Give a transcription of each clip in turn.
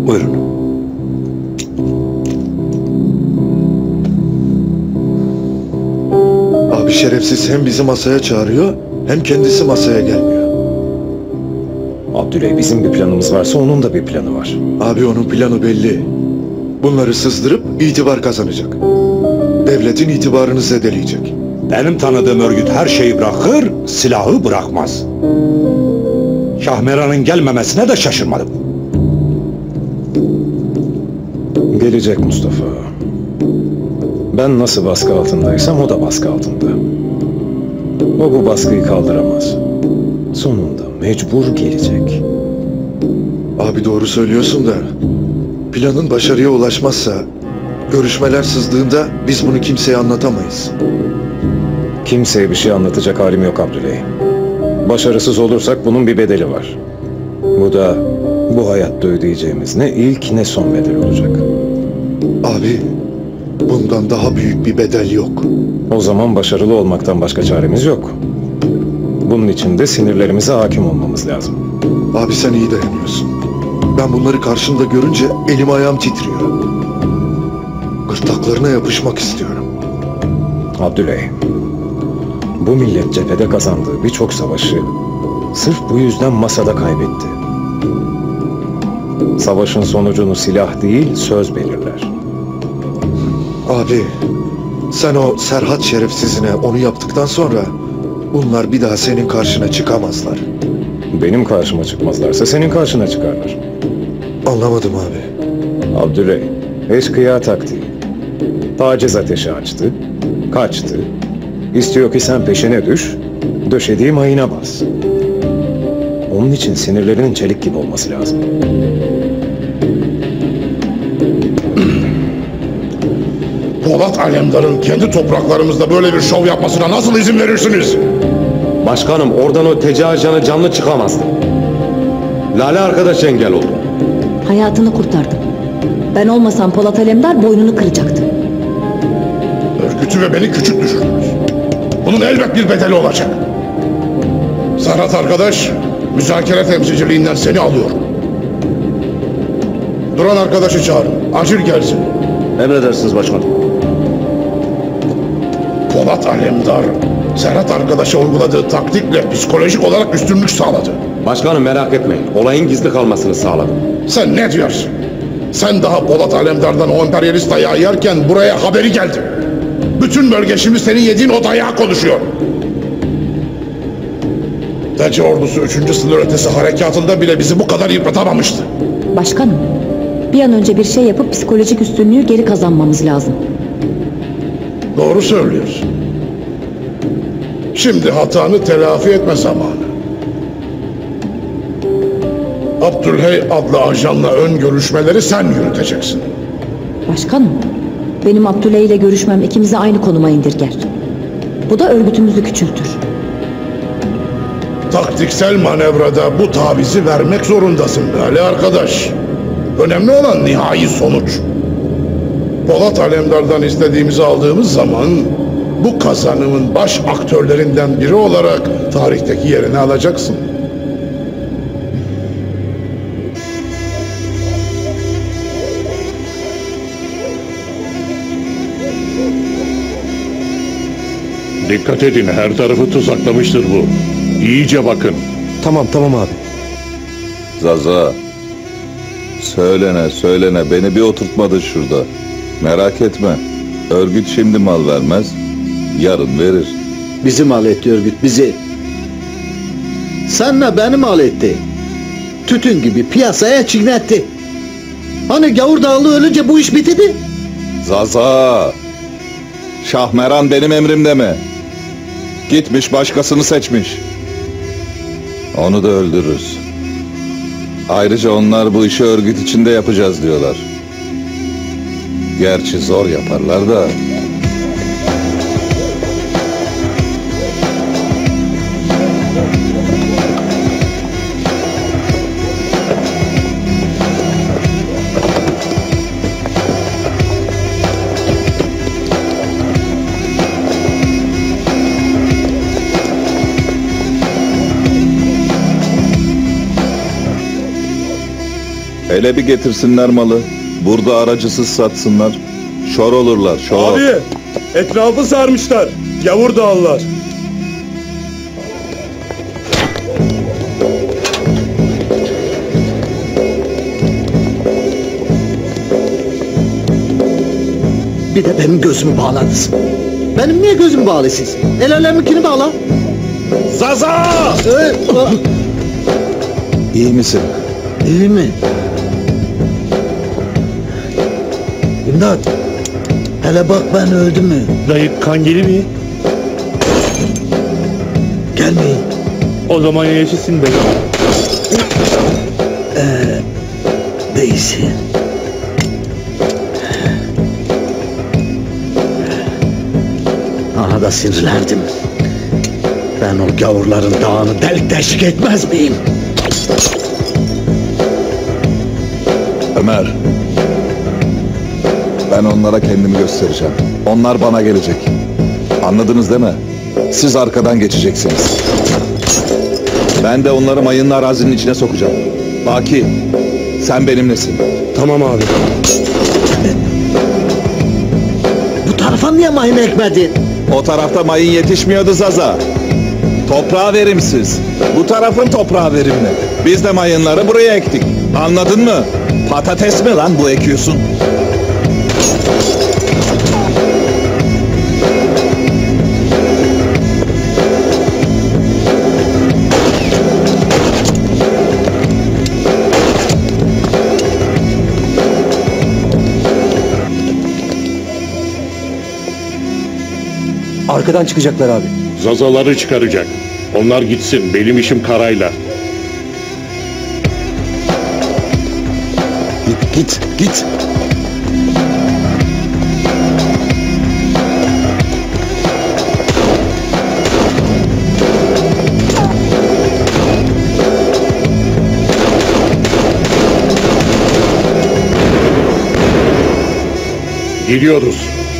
Buyurun. Abi şerefsiz hem bizi masaya çağırıyor hem kendisi masaya gelmiyor. Abdüley, bizim bir planımız varsa onun da bir planı var. Abi onun planı belli. Bunları sızdırıp itibar kazanacak. Devletin itibarını zedeleyecek. Benim tanıdığım örgüt her şeyi bırakır, silahı bırakmaz. Şahmeran'ın gelmemesine de şaşırmadım. Gelecek Mustafa. Ben nasıl baskı altındaysam o da baskı altında. O bu baskıyı kaldıramaz. Sonunda mecbur gelecek. Abi doğru söylüyorsun da planın başarıya ulaşmazsa, görüşmeler sızdığında biz bunu kimseye anlatamayız. Kimseye bir şey anlatacak halim yok Abdüley. Başarısız olursak bunun bir bedeli var. Bu da bu hayatta ödeyeceğimiz ne ilk ne son bedel olacak. Abi bundan daha büyük bir bedel yok. O zaman başarılı olmaktan başka çaremiz yok. Bunun için de sinirlerimize hakim olmamız lazım. Abi sen iyi dayanıyorsun. Ben bunları karşımda görünce elim ayağım titriyor. Gırtlaklarına yapışmak istiyorum. Abdüley, bu millet cephede kazandığı birçok savaşı sırf bu yüzden masada kaybetti. Savaşın sonucunu silah değil, söz belirler. Abi sen o Serhat şerefsizine onu yaptıktan sonra bunlar bir daha senin karşına çıkamazlar. Benim karşıma çıkmazlarsa senin karşına çıkarlar. Anlamadım abi. Abdüley, eşkıya taktiği. Taciz ateşi açtı, kaçtı. İstiyor ki sen peşine düş, döşediği mayına bas. Onun için sinirlerinin çelik gibi olması lazım. Polat Alemdar'ın kendi topraklarımızda böyle bir şov yapmasına nasıl izin verirsiniz? Başkanım, oradan o Teci ajanı canlı çıkamazdı. Lale arkadaş engel oldu. Hayatını kurtardım. Ben olmasam Polat Alemdar boynunu kıracaktı. Örgütü ve beni küçük düşürdünüz. Bunun elbet bir bedeli olacak. Serhat arkadaş, müzakere temsilciliğinden seni alıyorum. Duran arkadaşı çağırın. Acil gelsin. Emredersiniz başkanım. Polat Alemdar, Serhat arkadaşa uyguladığı taktikle psikolojik olarak üstünlük sağladı. Başkanım merak etmeyin. Olayın gizli kalmasını sağladım. Sen ne diyorsun? Sen daha Polat Alemdar'dan o emperyalist dayağı yerken buraya haberi geldi. Bütün bölge şimdi senin yediğin o dayağı konuşuyor. Teci ordusu 3. sınır ötesi harekatında bile bizi bu kadar yıpratamamıştı. Başkanım, bir an önce bir şey yapıp psikolojik üstünlüğü geri kazanmamız lazım. Doğru söylüyorsun. Şimdi hatanı telafi etme zamanı. Abdülhey adlı ajanla ön görüşmeleri sen yürüteceksin. Başkanım, benim Abdüley ile görüşmem ikimizi aynı konuma indirger. Bu da örgütümüzü küçültür. Taktiksel manevrada bu tavizi vermek zorundasın Ali arkadaş. Önemli olan nihai sonuç. Polat Alemdar'dan istediğimizi aldığımız zaman bu kazanımın baş aktörlerinden biri olarak tarihteki yerini alacaksın. Dikkat edin, her tarafı tuzaklamıştır bu. İyice bakın. Tamam abi. Zaza, söylene beni bir oturtmadı şurada. Merak etme, örgüt şimdi mal vermez, yarın verir. Bizi mal etti örgüt, bizi. Senle beni mal etti. Tütün gibi piyasaya çignetti. Hani Gavur Dağlı ölünce bu iş bitirdi? Zaza, Şahmeran benim emrimde mi? Gitmiş başkasını seçmiş. Onu da öldürürüz. Ayrıca onlar bu işi örgüt içinde yapacağız diyorlar. Gerçi zor yaparlar da. Hele bir getirsinler malı. Burada aracısız satsınlar. Şor olurlar, şor. Abi etrafı sarmışlar. Gavur dağlılar. Bir de benim gözümü bağladınız. Benim niye gözüm bağlı siz? El aleminkini bağla. Zaza! İyi misin? İyi mi? İmdat! Hele bak ben öldüm mü? Dayı kan gelir mi? Gelmeyin. O zaman yaşasın dayı. Değilsin. Aha da sinirlendim. Ben o gavurların dağını delik deşik etmez miyim? Ömer. Ben onlara kendimi göstereceğim. Onlar bana gelecek. Anladınız değil mi? Siz arkadan geçeceksiniz. Ben de onları mayınlı arazinin içine sokacağım. Baki, sen benimlesin. Tamam abi. Bu tarafa niye mayın ekmedin? O tarafta mayın yetişmiyordu Zaza. Toprağı verimsiz. Bu tarafın toprağı verimli. Biz de mayınları buraya ektik. Anladın mı? Patates mi lan bu ekiyorsun? Arkadan çıkacaklar abi. Zazaları çıkaracak. Onlar gitsin. Benim işim karayla. Git. Gidiyoruz.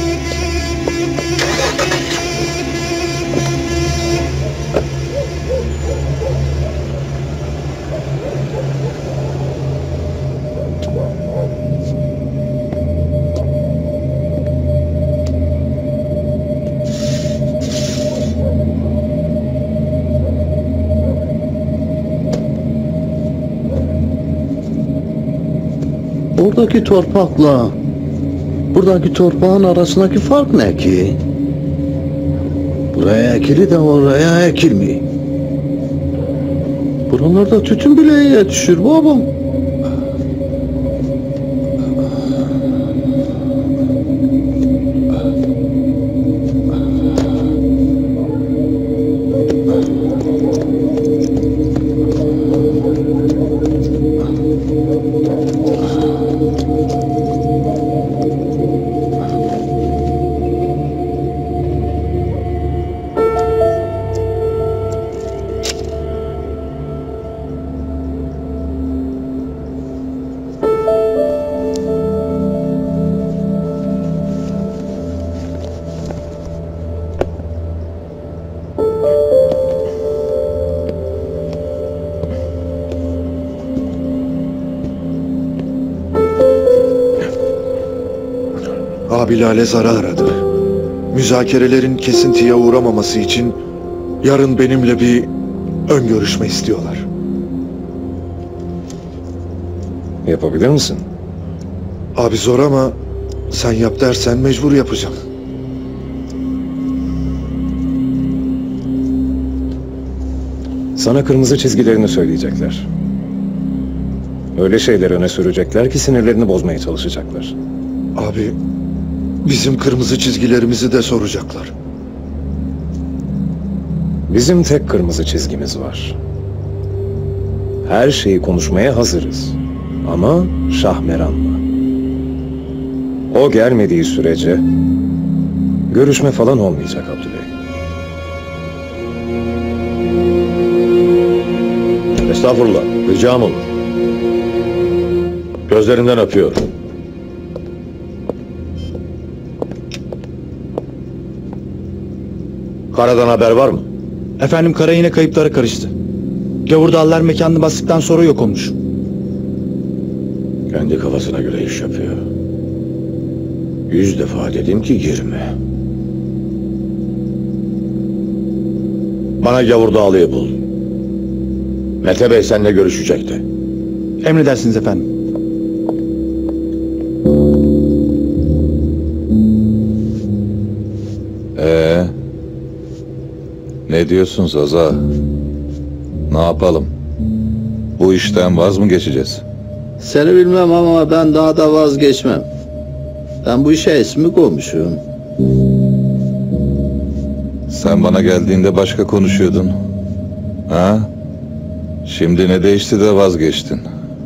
Oradaki torpakla buradaki torpağın arasındaki fark ne ki? Buraya ekili de oraya ekilmiyor. Buralarda tütün bile yetişir babam. Abi Lale Zar'ı aradı. Müzakerelerin kesintiye uğramaması için yarın benimle bir ön görüşme istiyorlar. Yapabilir misin? Abi zor ama sen yap dersen mecbur yapacağım. Sana kırmızı çizgilerini söyleyecekler. Öyle şeyler öne sürecekler ki sinirlerini bozmaya çalışacaklar. Abi bizim kırmızı çizgilerimizi de soracaklar. Bizim tek kırmızı çizgimiz var. Her şeyi konuşmaya hazırız. Ama Şahmeran'la. O gelmediği sürece görüşme falan olmayacak Abdüley. Estağfurullah, ricam olur. Gözlerinden öpüyorum. Karadan haber var mı? Efendim kara yine kayıplara karıştı. Gavurdağlılar mekanını bastıktan sonra yok olmuş. Kendi kafasına göre iş yapıyor. 100 defa dedim ki girme. Bana Gavur Dağlı'yı bul. Mete Bey seninle görüşecekti. Emredersiniz efendim. Ne diyorsun Zaza? Ne yapalım? Bu işten vaz mı geçeceğiz? Seni bilmem ama ben daha da vazgeçmem. Ben bu işe ismi koymuşum. Sen bana geldiğinde başka konuşuyordun. Ha? Şimdi ne değişti de vazgeçtin?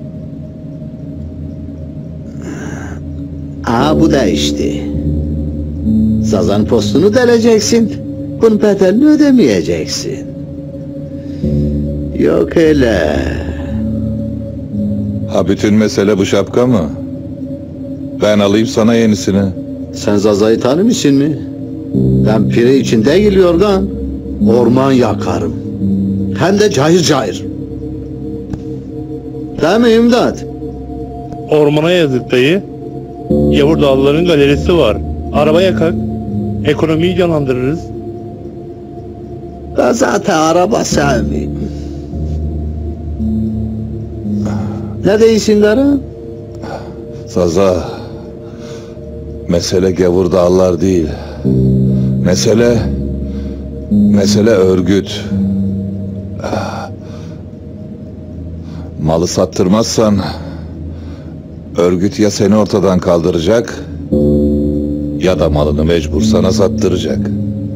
Aha bu değişti. Sazan postunu deleceksin. Bunun bedelini ödemeyeceksin. Yok öyle. Ha bütün mesele bu şapka mı? Ben alayım sana yenisini. Sen Zaza'yı tanımışsın mı? Ben pire için değil yorgan, orman yakarım. Hem de cayır cayır. Değil mi İmdat? Ormana yazık dayı. Yavur Dağlıların galerisi var. Araba yakak. Ekonomiyi canlandırırız. Ben zaten araba sevmeyeyim. Ne değilsin karım? Zaza, mesele gavur dağlar değil. Mesele örgüt. Malı sattırmazsan örgüt ya seni ortadan kaldıracak ya da malını mecbur sana sattıracak.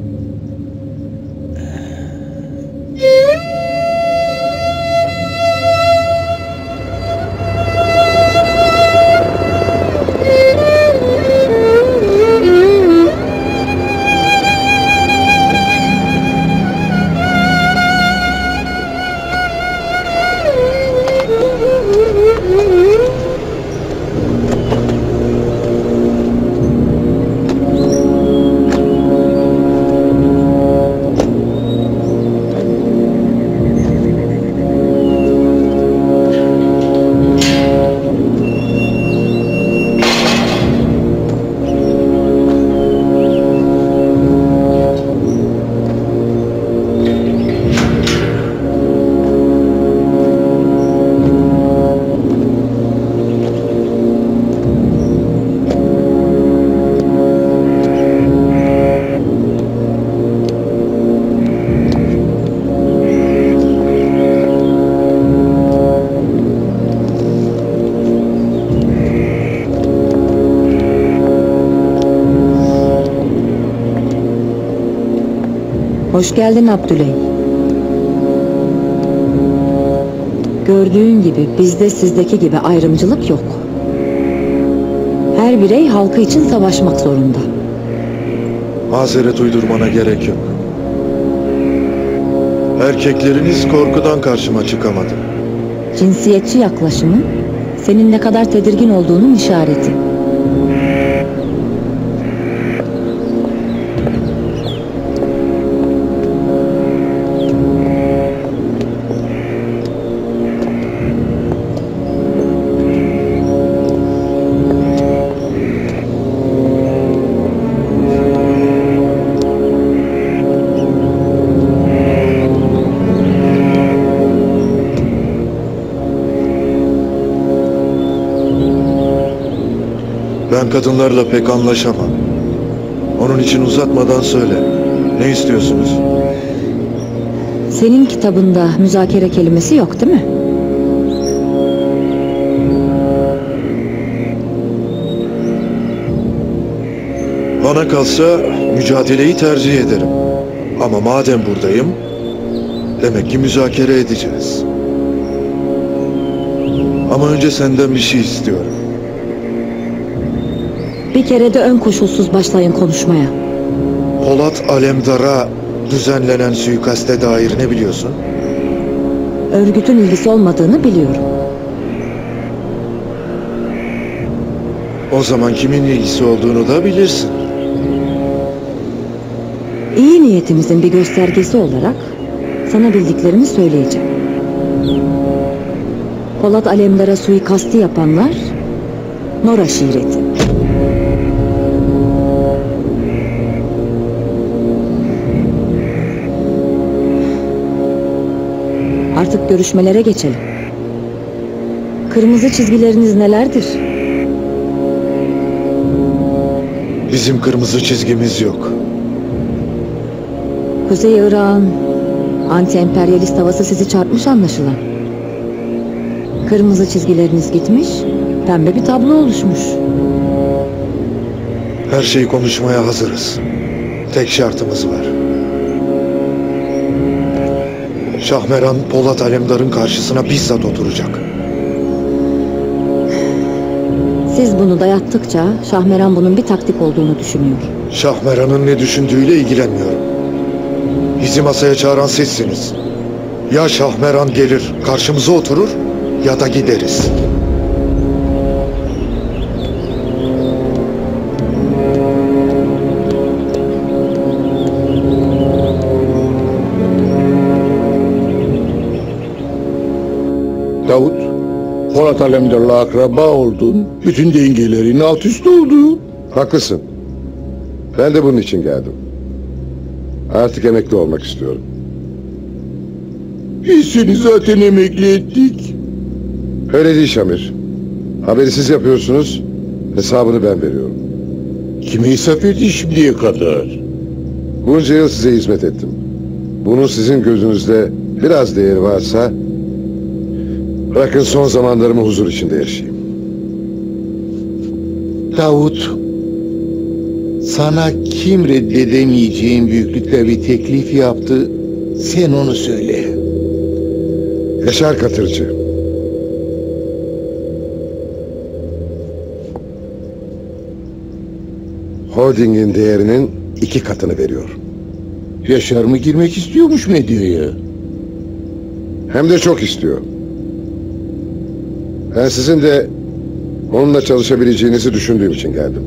Hoş geldin Abdüley. Gördüğün gibi bizde sizdeki gibi ayrımcılık yok. Her birey halkı için savaşmak zorunda. Mazeret uydurmana gerek yok. Erkekleriniz korkudan karşıma çıkamadı. Cinsiyetçi yaklaşımın senin ne kadar tedirgin olduğunun işareti. Ben kadınlarla pek anlaşamam. Onun için uzatmadan söyle. Ne istiyorsunuz? Senin kitabında müzakere kelimesi yok değil mi? Bana kalsa mücadeleyi tercih ederim. Ama madem buradayım, demek ki müzakere edeceğiz. Ama önce senden bir şey istiyorum. Bir kere de ön koşulsuz başlayın konuşmaya. Polat Alemdar'a düzenlenen suikaste dair ne biliyorsun? Örgütün ilgisi olmadığını biliyorum. O zaman kimin ilgisi olduğunu da bilirsin. İyi niyetimizin bir göstergesi olarak sana bildiklerimi söyleyeceğim. Polat Alemdar'a suikastı yapanlar Nor aşireti. Artık görüşmelere geçelim. Kırmızı çizgileriniz nelerdir? Bizim kırmızı çizgimiz yok. Kuzey Irak'ın anti-emperyalist havası sizi çarpmış anlaşılan. Kırmızı çizgileriniz gitmiş, pembe bir tablo oluşmuş. Her şeyi konuşmaya hazırız. Tek şartımız var. Şahmeran Polat Alemdar'ın karşısına bizzat oturacak. Siz bunu dayattıkça Şahmeran bunun bir taktik olduğunu düşünüyor. Şahmeran'ın ne düşündüğüyle ilgilenmiyorum. Bizi masaya çağıran sizsiniz. Ya Şahmeran gelir karşımıza oturur ya da gideriz. Davut, Polat Alemdar'la akraba oldun. Bütün dengelerin alt üst oldu. Haklısın. Ben de bunun için geldim. Artık emekli olmak istiyorum. Biz seni zaten emekli ettik. Öyle değil Şamir. Haberi siz yapıyorsunuz, hesabını ben veriyorum. Kime hesap ettin şimdiye kadar? Bunca yıl size hizmet ettim. Bunun sizin gözünüzde biraz değeri varsa, bırakın son zamanlarımı huzur içinde yaşayayım. Davut, sana kim reddedemeyeceğin büyüklükte bir teklif yaptı, sen onu söyle. Yaşar Katırcı. Holding'in değerinin 2 katını veriyor. Yaşar mı girmek istiyormuş medyaya? Hem de çok istiyor. Ben sizin de onunla çalışabileceğinizi düşündüğüm için geldim.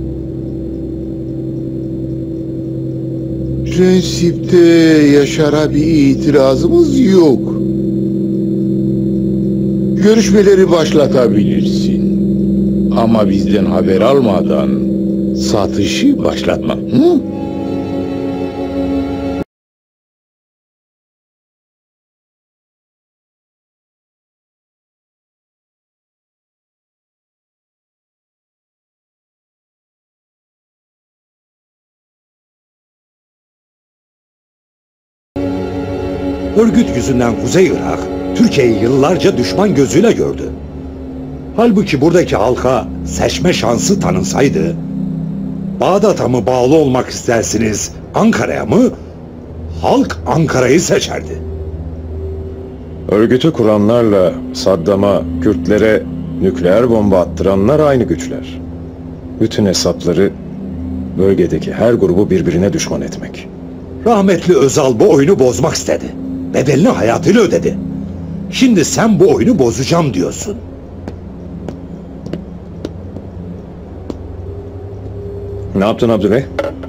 Prensipte Yaşar'a bir itirazımız yok. Görüşmeleri başlatabilirsin. Ama bizden haber almadan satışı başlatma. Hı? Örgüt yüzünden Kuzey Irak, Türkiye'yi yıllarca düşman gözüyle gördü. Halbuki buradaki halka seçme şansı tanınsaydı, Bağdat'a mı bağlı olmak istersiniz, Ankara'ya mı? Halk Ankara'yı seçerdi. Örgütü kuranlarla Saddam'a, Kürtlere nükleer bomba attıranlar aynı güçler. Bütün hesapları bölgedeki her grubu birbirine düşman etmek. Rahmetli Özal bu oyunu bozmak istedi. Bedelini hayatıyla ödedi. Şimdi sen bu oyunu bozacağım diyorsun. Ne yaptın Abdüley?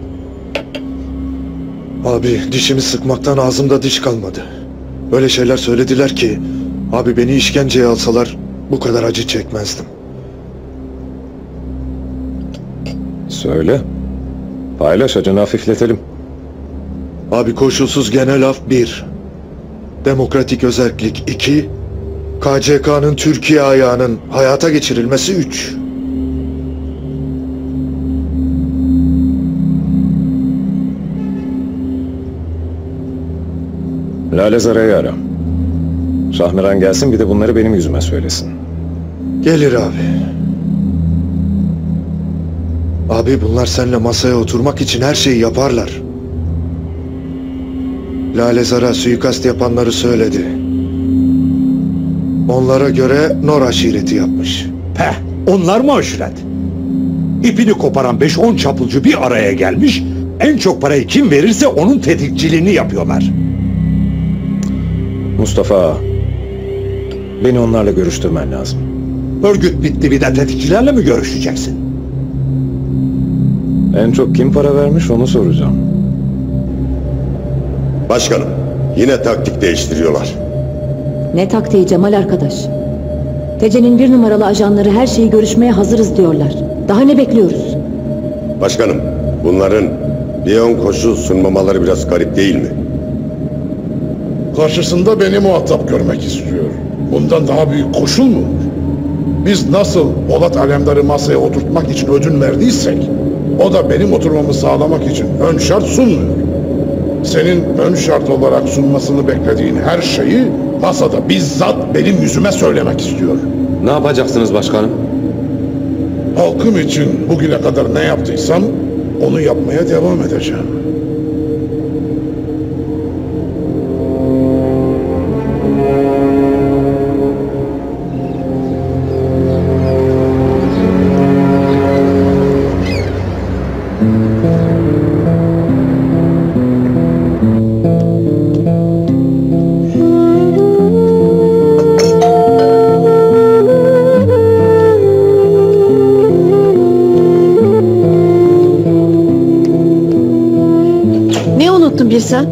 Abi dişimi sıkmaktan ağzımda diş kalmadı. Öyle şeyler söylediler ki, abi beni işkenceye alsalar bu kadar acı çekmezdim. Söyle. Paylaş, acını hafifletelim. Abi koşulsuz genel af 1. Demokratik özellik 2. KCK'nın Türkiye ayağının hayata geçirilmesi 3. Lale Zara'yı ara. Şahmeran gelsin, bir de bunları benim yüzüme söylesin. Gelir abi. Abi bunlar seninle masaya oturmak için her şeyi yaparlar. Lale Zara suikast yapanları söyledi. Onlara göre Nor aşireti yapmış. Peh, onlar mı aşiret? İpini koparan 5-10 çapulcu bir araya gelmiş, en çok parayı kim verirse onun tetikçiliğini yapıyorlar. Mustafa, beni onlarla görüştürmen lazım. Örgüt bitti, bir de tetikçilerle mi görüşeceksin? En çok kim para vermiş onu soracağım. Başkanım, yine taktik değiştiriyorlar. Ne taktiği Cemal arkadaş? TC'nin 1 numaralı ajanları her şeyi görüşmeye hazırız diyorlar. Daha ne bekliyoruz? Başkanım, bunların Leon koşu sunmamaları biraz garip değil mi? Karşısında beni muhatap görmek istiyor. Bundan daha büyük koşul mu? Biz nasıl Polat Alemdar'ı masaya oturtmak için ödün verdiysek, o da benim oturmamı sağlamak için ön şart sunmuyor. Senin ön şart olarak sunmasını beklediğin her şeyi masada bizzat benim yüzüme söylemek istiyor. Ne yapacaksınız başkanım? Halkım için bugüne kadar ne yaptıysam onu yapmaya devam edeceğim. Bir sen?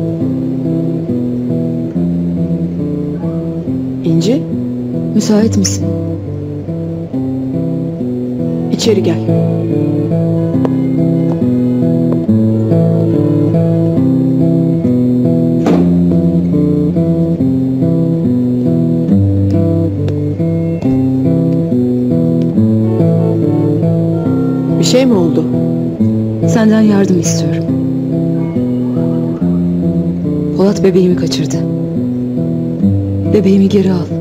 İnci, Müsait misin? içeri gel. Bir şey mi oldu? Senden yardım istiyorum. Polat bebeğimi kaçırdı. Bebeğimi geri al.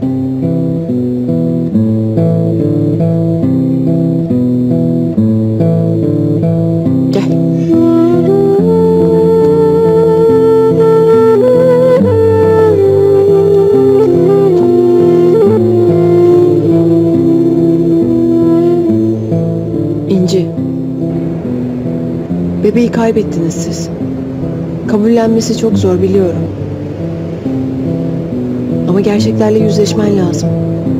Gel. İnci. Bebeği kaybettiniz siz. Kabullenmesi çok zor biliyorum. Ama gerçeklerle yüzleşmen lazım.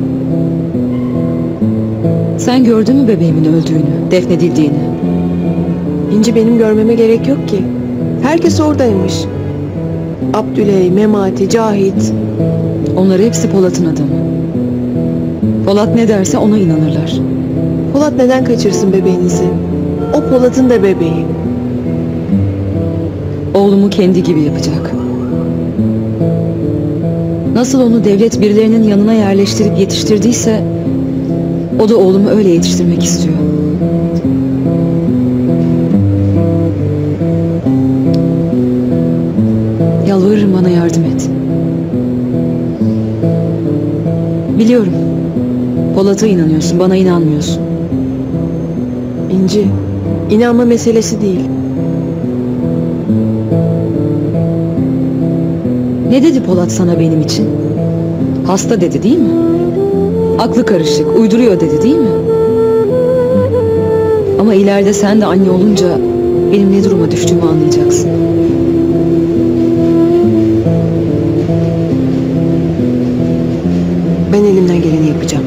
Sen gördün mü bebeğimin öldüğünü, defnedildiğini? İnci, benim görmeme gerek yok ki. Herkes oradaymış. Abdüley, Memati, Cahit. Onlar hepsi Polat'ın adamı. Polat ne derse ona inanırlar. Polat neden kaçırsın bebeğinizi? O Polat'ın da bebeği. Oğlumu kendi gibi yapacak. Nasıl onu devlet birilerinin yanına yerleştirip yetiştirdiyse, o da oğlumu öyle yetiştirmek istiyor. Yalvarırım, bana yardım et. Biliyorum, Polat'a inanıyorsun, bana inanmıyorsun. İnci, inanma meselesi değil. Ne dedi Polat sana benim için? Hasta dedi değil mi? Aklı karışık, uyduruyor dedi değil mi? Ama ileride sen de anne olunca benim ne duruma düştüğümü anlayacaksın. Ben elimden geleni yapacağım.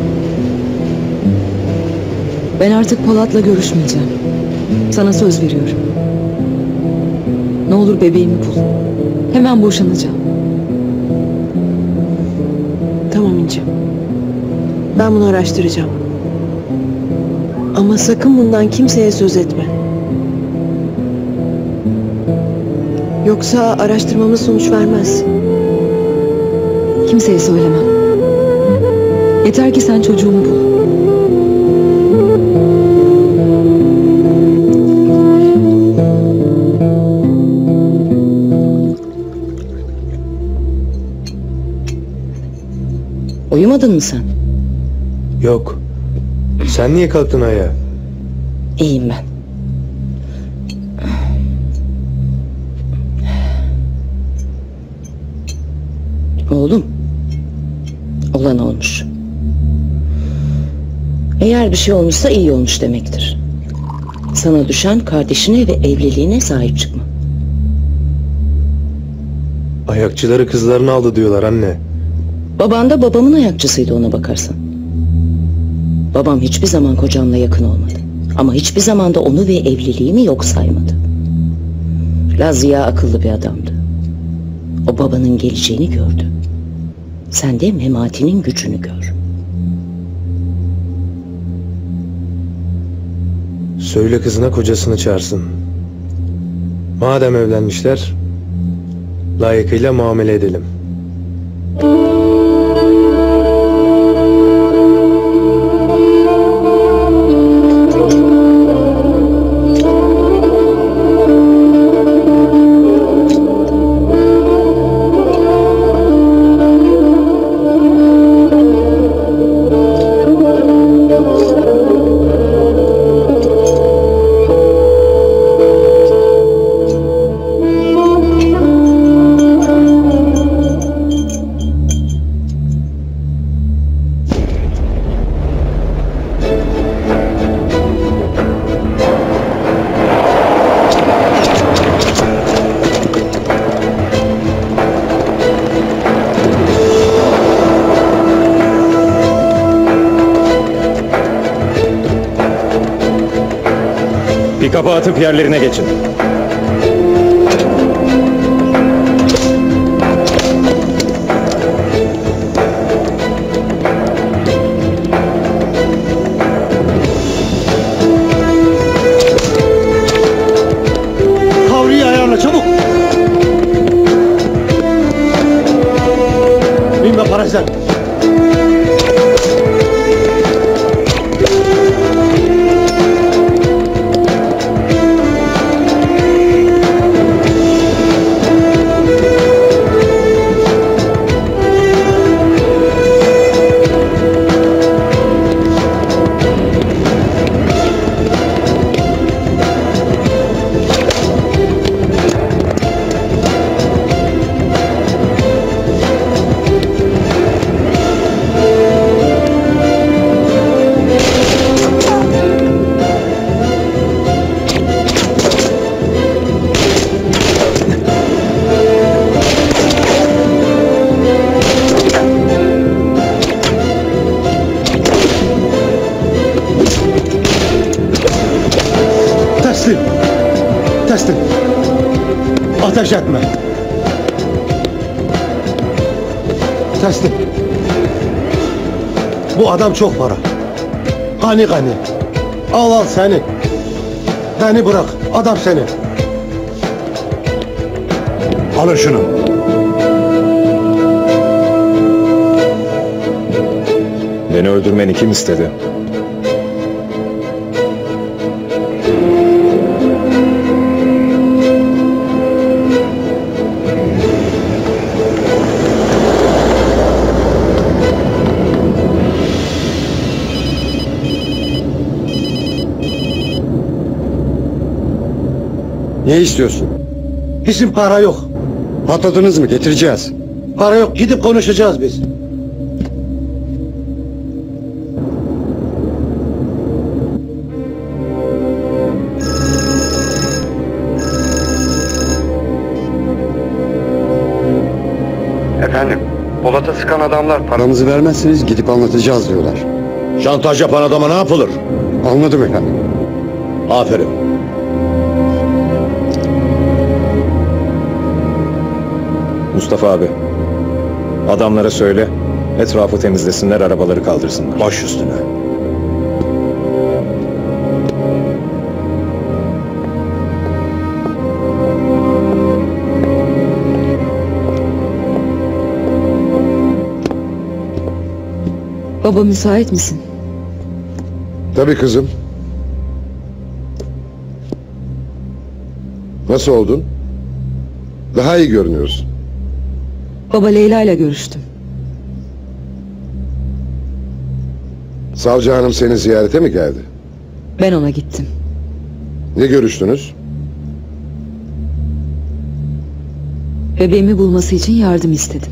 Ben artık Polat'la görüşmeyeceğim. Sana söz veriyorum. Ne olur bebeğimi bul. Hemen boşanacağım. Tamam İnci. Ben bunu araştıracağım. Ama sakın bundan kimseye söz etme. Yoksa araştırmamız sonuç vermez. Kimseye söylemem. Yeter ki sen çocuğumu bul. Uyumadın mı sen? Yok. Sen niye kalktın ayağa? İyiyim ben. Oğlum, olan olmuş. Eğer bir şey olmuşsa iyi olmuş demektir. Sana düşen kardeşine ve evliliğine sahip çıkma. Ayakçıları kızlarını aldı diyorlar anne. Baban da babamın ayakçısıydı ona bakarsan. Babam hiçbir zaman kocamla yakın olmadı. Ama hiçbir zaman da onu ve evliliğimi yok saymadı. Lazia akıllı bir adamdı. O babanın geleceğini gördü. Sen de Memati'nin gücünü gör. Söyle kızına kocasını çağırsın. Madem evlenmişler, layıkıyla muamele edelim. Pikapı atıp yerlerine geçin. Kavriyi ayarla çabuk! Binme Parazer! Teslim! Teslim! Ateş etme! Teslim! Bu adam çok para. Gani gani. Al seni. Beni bırak. Adam seni. Alın şunu. Beni öldürmeni kim istedi? Ne istiyorsun? Bizim para yok. Patladınız mı? Getireceğiz. Para yok. Gidip konuşacağız biz. Efendim, Polat'a sıkan adamlar paramızı vermezseniz gidip anlatacağız diyorlar. Şantaj yapan adama ne yapılır? Anladım efendim. Aferin. Mustafa abi, adamlara söyle, etrafı temizlesinler, arabaları kaldırsınlar. Baş üstüne. Baba müsait misin? Tabii kızım. Nasıl oldun? Daha iyi görünüyorsun. Baba Leyla ile görüştüm. Savcı hanım seni ziyarete mi geldi? Ben ona gittim. Ne görüştünüz? Bebeğimi bulması için yardım istedim.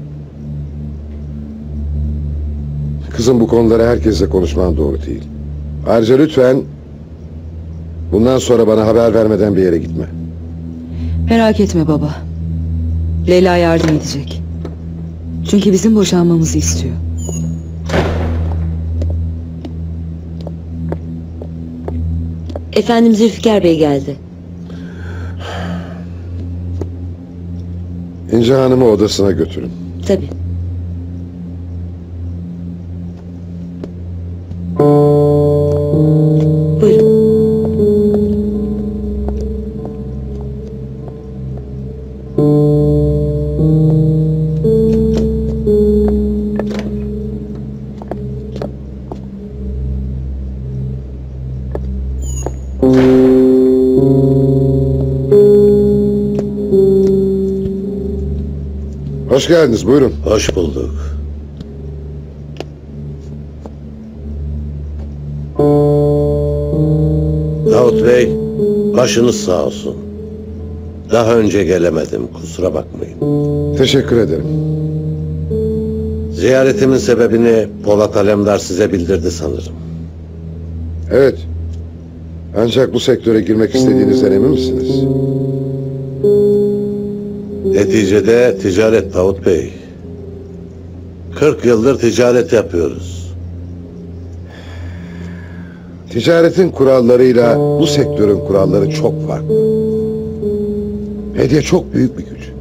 Kızım bu konuları herkesle konuşman doğru değil. Ayrıca lütfen bundan sonra bana haber vermeden bir yere gitme. Merak etme baba. Leyla yardım edecek. Çünkü bizim boşanmamızı istiyor. Efendim Zülfikar Bey geldi. İnce Hanım'ı odasına götürün. Tabii. Buyurun. Hoş geldiniz, buyurun. Hoş bulduk. Davut Bey, başınız sağ olsun. Daha önce gelemedim, kusura bakmayın. Teşekkür ederim. Ziyaretimin sebebini Polat Alemdar size bildirdi sanırım. Evet. Ancak bu sektöre girmek istediğinizden emin misiniz? Neticede ticaret Davut Bey. 40 yıldır ticaret yapıyoruz. Ticaretin kurallarıyla bu sektörün kuralları çok farklı. Medya çok büyük bir güç.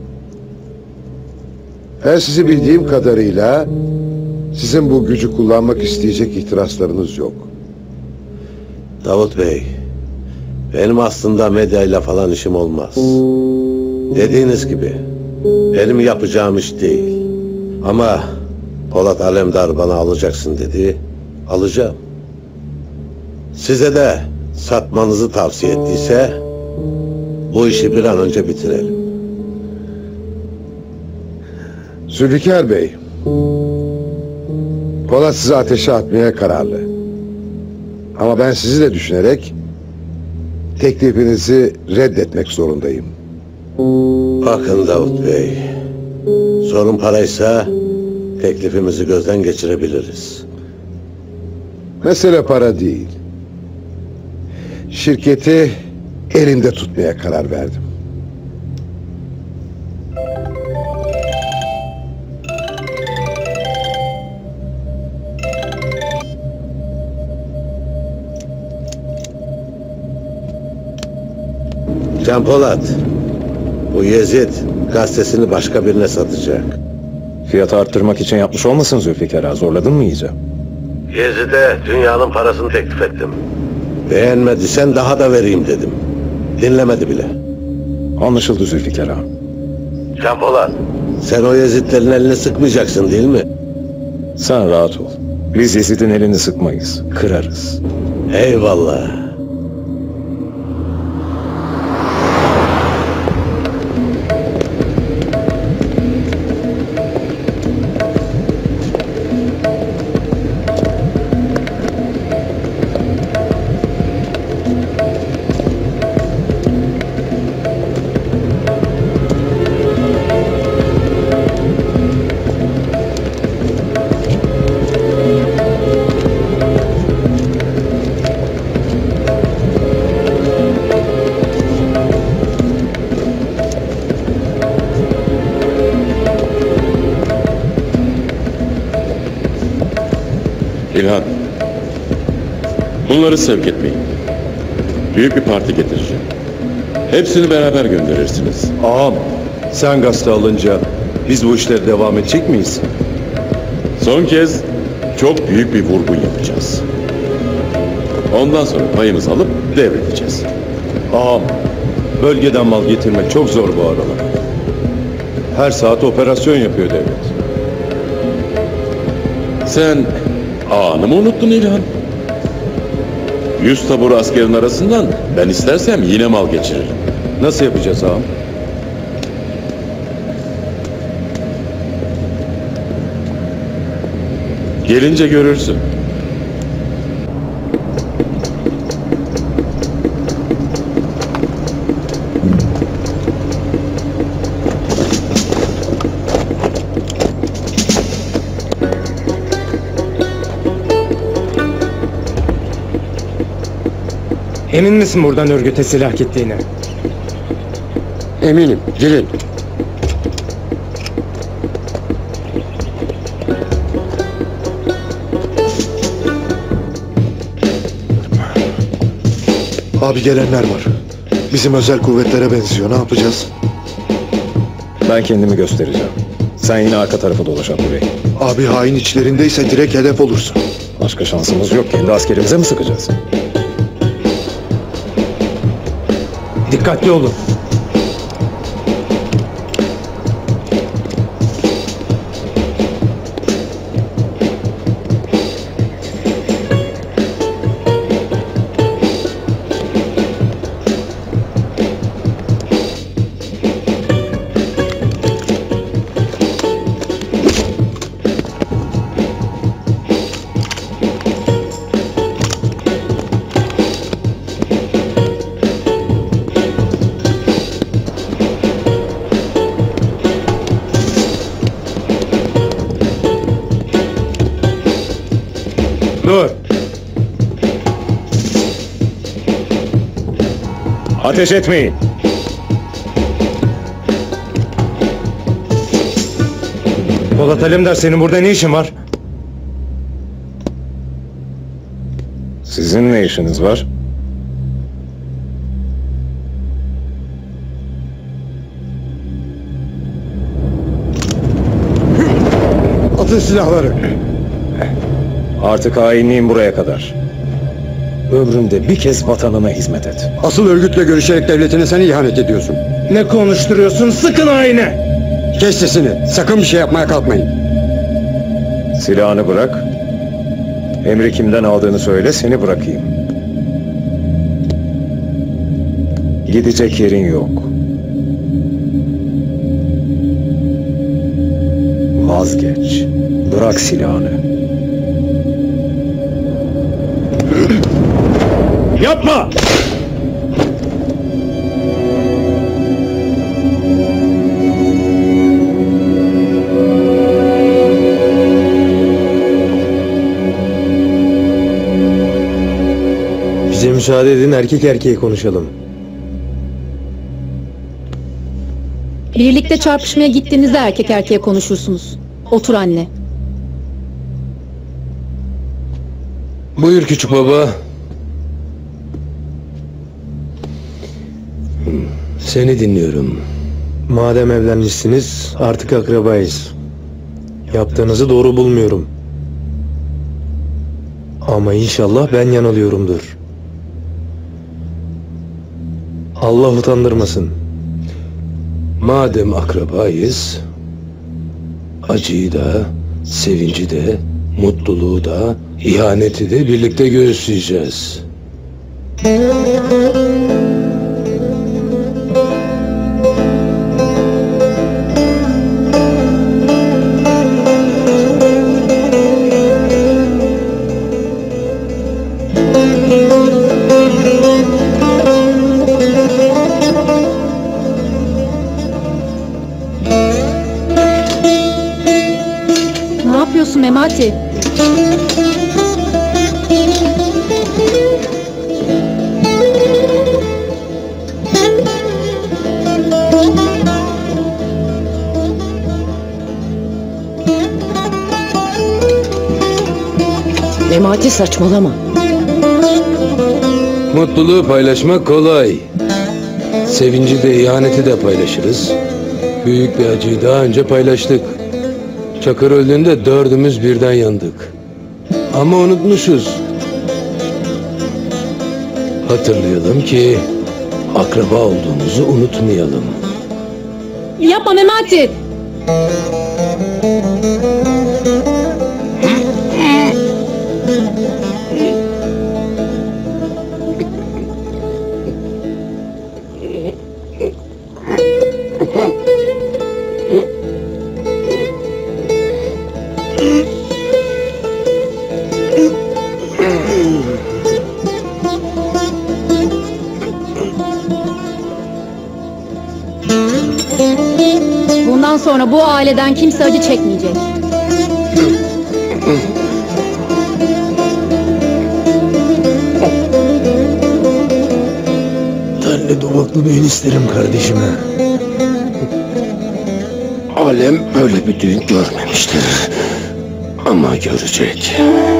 Ben sizi bildiğim kadarıyla sizin bu gücü kullanmak isteyecek ihtiraslarınız yok. Davut Bey, benim aslında medyayla falan işim olmaz. Dediğiniz gibi, benim yapacağım iş değil. Ama Polat Alemdar bana alacaksın dedi, alacağım. Size de satmanızı tavsiye ettiyse, bu işi bir an önce bitirelim. Zülfikar Bey, Polat sizi ateşe atmaya kararlı. Ama ben sizi de düşünerek teklifinizi reddetmek zorundayım. Bakın Davut Bey, sorun paraysa teklifimizi gözden geçirebiliriz. Mesele para değil. Şirketi elimde tutmaya karar verdim. Can Polat, bu Yezid gazetesini başka birine satacak. Fiyatı arttırmak için yapmış olmasın Zülfikar ağa, zorladın mı iyice? Yezid'e dünyanın parasını teklif ettim. Beğenmediysen daha da vereyim dedim. Dinlemedi bile. Anlaşıldı Zülfikar ağa. Can Polat, sen o Yezidlerin elini sıkmayacaksın değil mi? Sen rahat ol. Biz Yezid'in elini sıkmayız, kırarız. Eyvallah. İlhan, bunları sevk etmeyin. Büyük bir parti getireceğim. Hepsini beraber gönderirsiniz. Ağam, sen gazete alınca biz bu işlere devam edecek miyiz? Son kez çok büyük bir vurgun yapacağız. Ondan sonra payımızı alıp devredeceğiz. Ağam, bölgeden mal getirmek çok zor bu aralar. Her saat operasyon yapıyor devlet. Sen ağanı mı unuttun İlhan? 100 tabur askerin arasından ben istersem yine mal geçiririm. Nasıl yapacağız ağam? Gelince görürsün. Emin misin buradan örgüte silah gittiğine? Eminim, girin. Abi gelenler var. Bizim özel kuvvetlere benziyor. Ne yapacağız? Ben kendimi göstereceğim. Sen yine arka tarafa dolaş Abdü Bey. Abi hain içlerindeyse direkt hedef olursun. Başka şansımız yok. Kendi askerimize mi sıkacağız? Dikkatli olun. Ateş etmeyin. Polat Alemdar, senin burada ne işin var? Sizin ne işiniz var? Atın silahları. Artık hainliğin buraya kadar. Ömründe bir kez vatanına hizmet et. Asıl örgütle görüşerek devletine sen ihanet ediyorsun. Ne konuşturuyorsun? Sıkın haine! Kes sesini. Sakın bir şey yapmaya kalkmayın. Silahını bırak. Emri kimden aldığını söyle, seni bırakayım. Gidecek yerin yok. Vazgeç. Bırak silahını. Yapma! Bize müsaade edin, erkek erkeğe konuşalım. Birlikte çarpışmaya gittiğinizde erkek erkeğe konuşursunuz. Otur anne. Buyur küçük baba. Seni dinliyorum. Madem evlenmişsiniz, artık akrabayız. Yaptığınızı doğru bulmuyorum. Ama inşallah ben yanılıyorumdur. Allah utandırmasın. Madem akrabayız, acıyı da, sevinci de, mutluluğu da, ihaneti de birlikte göğüsleyeceğiz. Ne yapıyorsun Memati? Memati, saçmalama. Mutluluğu paylaşmak kolay. Sevinci de ihaneti de paylaşırız. Büyük bir acıyı daha önce paylaştık. Çakır öldüğünde dördümüz birden yandık. Ama unutmuşuz. Hatırlayalım ki akraba olduğumuzu unutmayalım. Yapma Memati! Bundan sonra bu aileden kimse acı çekmeyecek. Telli duvaklı düğün isterim kardeşime. Alem böyle bir düğün görmemiştir. Ama görecek.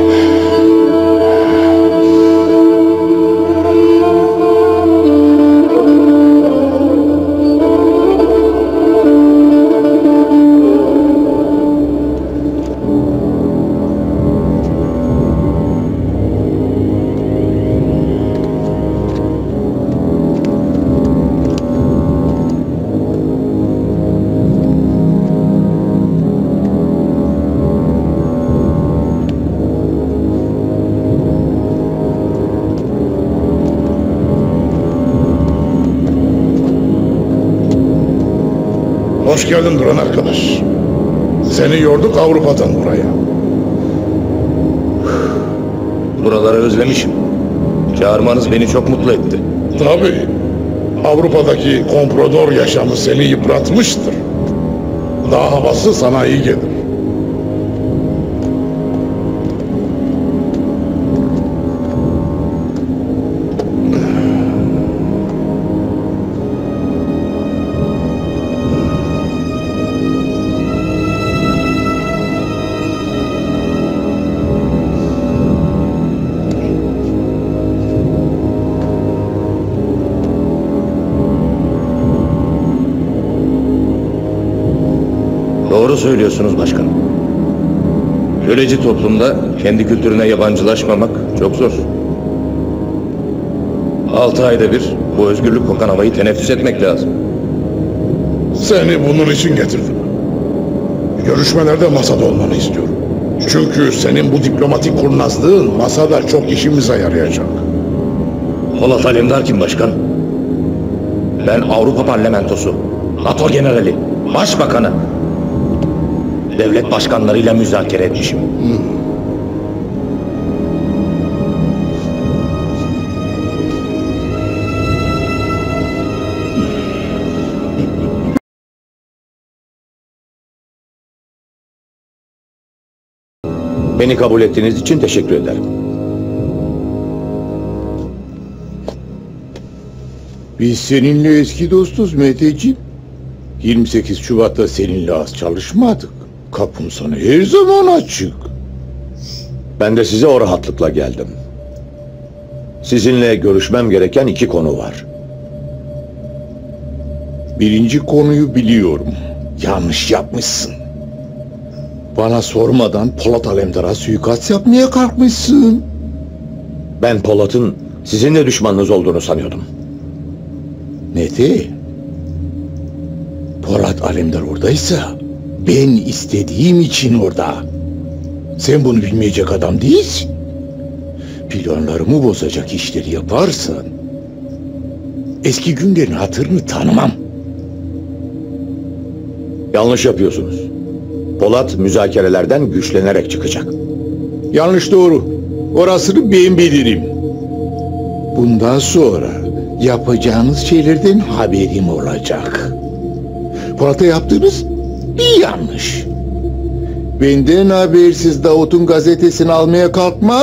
Hoş geldin Duran arkadaş. Seni yorduk Avrupa'dan buraya. Buraları özlemişim. Çağırmanız beni çok mutlu etti. Tabii. Avrupa'daki komprador yaşamı seni yıpratmıştır. Daha havası sana iyi gelir. Doğru söylüyorsunuz başkanım. Köleci toplumda kendi kültürüne yabancılaşmamak çok zor. 6 ayda bir bu özgürlük kokan havayı teneffüs etmek lazım. Seni bunun için getirdim. Görüşmelerde masada olmanı istiyorum. Çünkü senin bu diplomatik kurnazlığın masada çok işimize yarayacak. Polat Alemdar kim başkan? Ben Avrupa Parlamentosu, NATO generali, başbakanı, devlet başkanlarıyla müzakere etmişim. Beni kabul ettiğiniz için teşekkür ederim. Biz seninle eski dostuz Meteciğim. 28 Şubat'ta seninle az çalışmadık. Kapım sana her zaman açık. Ben de size o rahatlıkla geldim. Sizinle görüşmem gereken 2 konu var. Birinci konuyu biliyorum. Yanlış yapmışsın. Bana sormadan Polat Alemdar'a suikast yapmaya kalkmışsın. Ben Polat'ın sizinle düşmanınız olduğunu sanıyordum. Mete, Polat Alemdar oradaysa ben istediğim için orada. Sen bunu bilmeyecek adam değilsin. Planlarımı bozacak işleri yaparsan eski günlerin hatırını tanımam. Yanlış yapıyorsunuz. Polat müzakerelerden güçlenerek çıkacak. Yanlış doğru. Orasını ben bilirim. Bundan sonra yapacağınız şeylerden haberim olacak. Polat'a yaptığınız bir yanlış. Benden habersiz Davut'un gazetesini almaya kalkman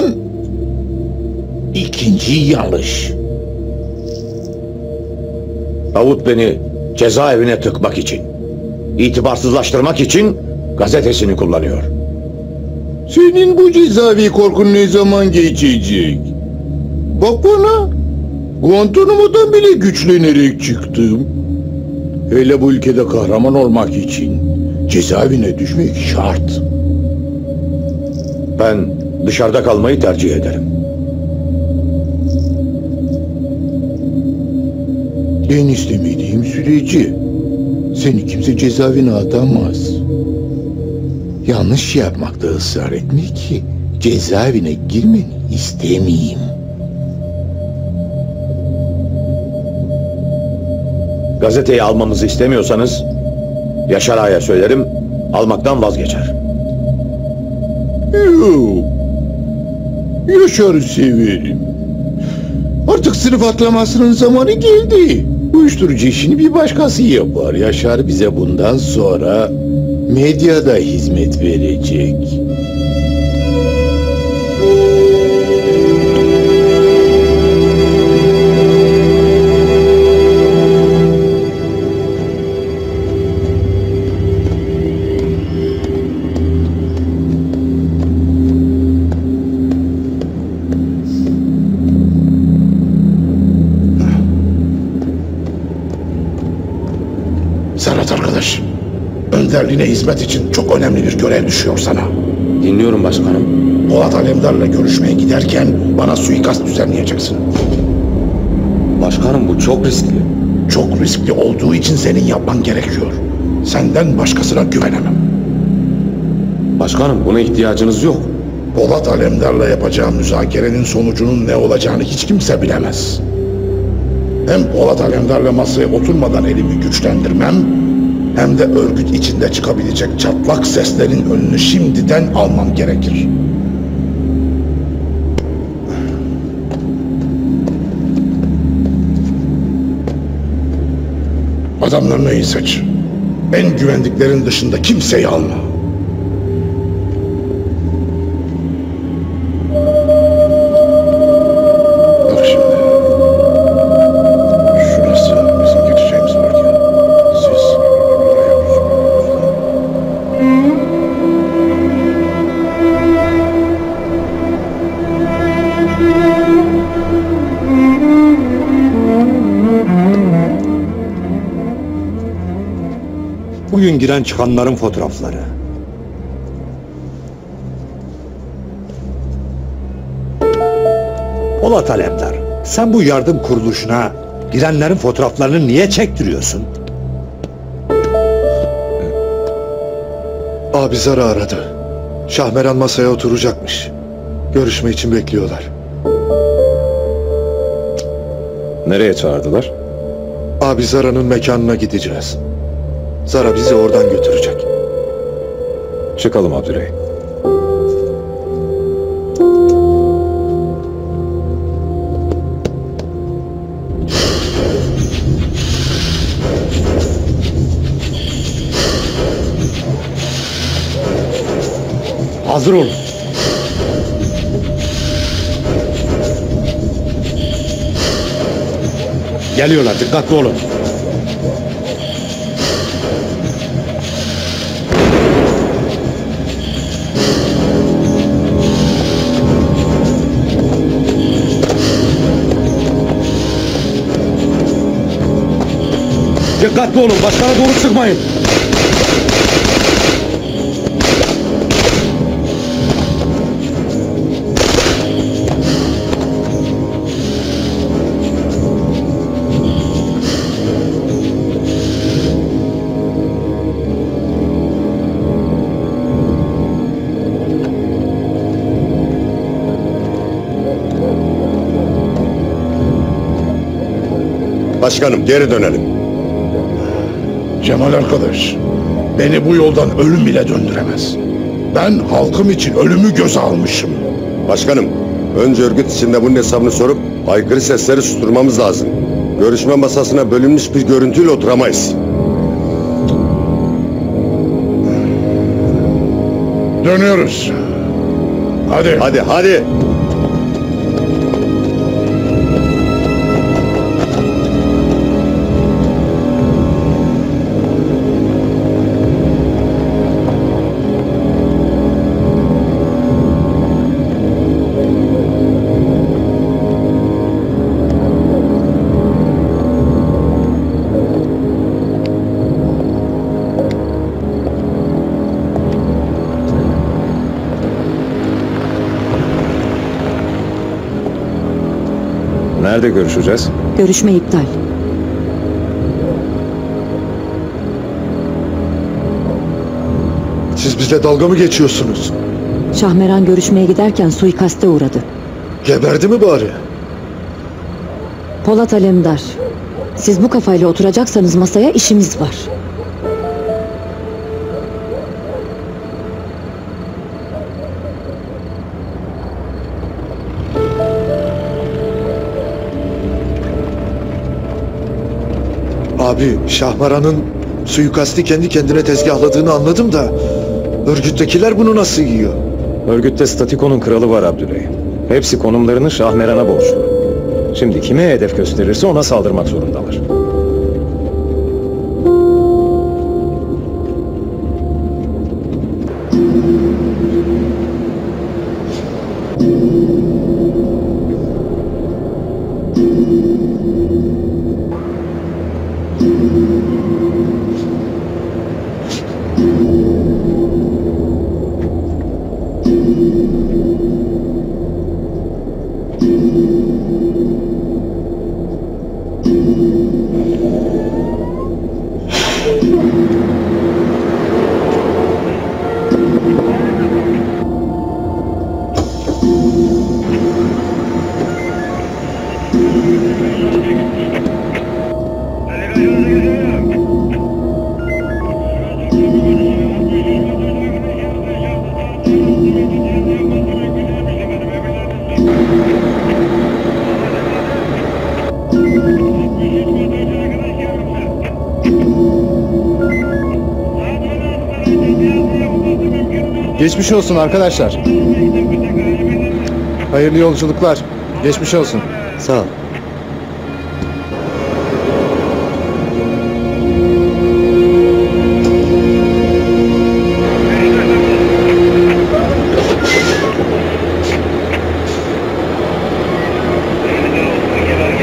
ikinci yanlış. Davut beni cezaevine tıkmak için, itibarsızlaştırmak için gazetesini kullanıyor. Senin bu cezaevi korkun ne zaman geçecek? Bak bana, Guantanamo'dan bile güçlenerek çıktım. Hele bu ülkede kahraman olmak için cezaevine düşmek şart. Ben dışarıda kalmayı tercih ederim. Ben istemediğim sürece seni kimse cezaevine atamaz. Yanlış yapmakta ısrar etme ki cezaevine girmeni istemeyeyim. Gazeteyi almamızı istemiyorsanız Yaşar Ağa'ya söylerim, almaktan vazgeçer. Yok. Yaşar'ı severim. Artık sınıf atlamasının zamanı geldi. Uyuşturucu işini bir başkası yapar. Yaşar bize bundan sonra medyada hizmet verecek. Serhat arkadaş, önderliğine hizmet için çok önemli bir görev düşüyor sana. Dinliyorum başkanım. Polat Alemdar'la görüşmeye giderken bana suikast düzenleyeceksin. Başkanım bu çok riskli. Çok riskli olduğu için senin yapman gerekiyor. Senden başkasına güvenemem. Başkanım buna ihtiyacınız yok. Polat Alemdar'la yapacağım müzakerenin sonucunun ne olacağını hiç kimse bilemez. Hem Polat Alemdar'la masaya oturmadan elimi güçlendirmem, hem de örgüt içinde çıkabilecek çatlak seslerin önünü şimdiden almam gerekir. Adamlarını iyi seç. En güvendiklerin dışında kimseyi alma. Bak şimdi. Şurası bizim geçeceğimiz bölge. Siz buraya Bugün giren çıkanların fotoğrafları. Polat Alemdar, sen bu yardım kuruluşuna girenlerin fotoğraflarını niye çektiriyorsun? Abi Zara aradı. Şahmeran masaya oturacakmış. Görüşme için bekliyorlar. Nereye çağırdılar? Abi Zara'nın mekanına gideceğiz. Zara bizi oradan götürecek. Çıkalım Abdüley. Hazır olun. Geliyorlar, dikkatli olun. Dikkatli olun, başkana doğru sıkmayın. Başkanım geri dönelim. Cemal arkadaş, beni bu yoldan ölüm bile döndüremez. Ben halkım için ölümü göze almışım. Başkanım, önce örgüt içinde bunun hesabını sorup aykırı sesleri susturmamız lazım. Görüşme masasına bölünmüş bir görüntüyle oturamayız. Dönüyoruz. Hadi. Hadi, hadi. Nerede görüşeceğiz? Görüşme iptal. Siz bizle dalga mı geçiyorsunuz? Şahmeran görüşmeye giderken suikaste uğradı. Geberdi mi bari? Polat Alemdar, siz bu kafayla oturacaksanız masaya işimiz var. Abi Şahmeran'ın suikasti kendi kendine tezgahladığını anladım da örgüttekiler bunu nasıl yiyor? Örgütte statükonun kralı var Abdüley. Hepsi konumlarını Şahmeran'a borçlu. Şimdi kime hedef gösterirse ona saldırmak zorundalar. Geçmiş olsun arkadaşlar. Hayırlı yolculuklar. Geçmiş olsun. Sağ ol.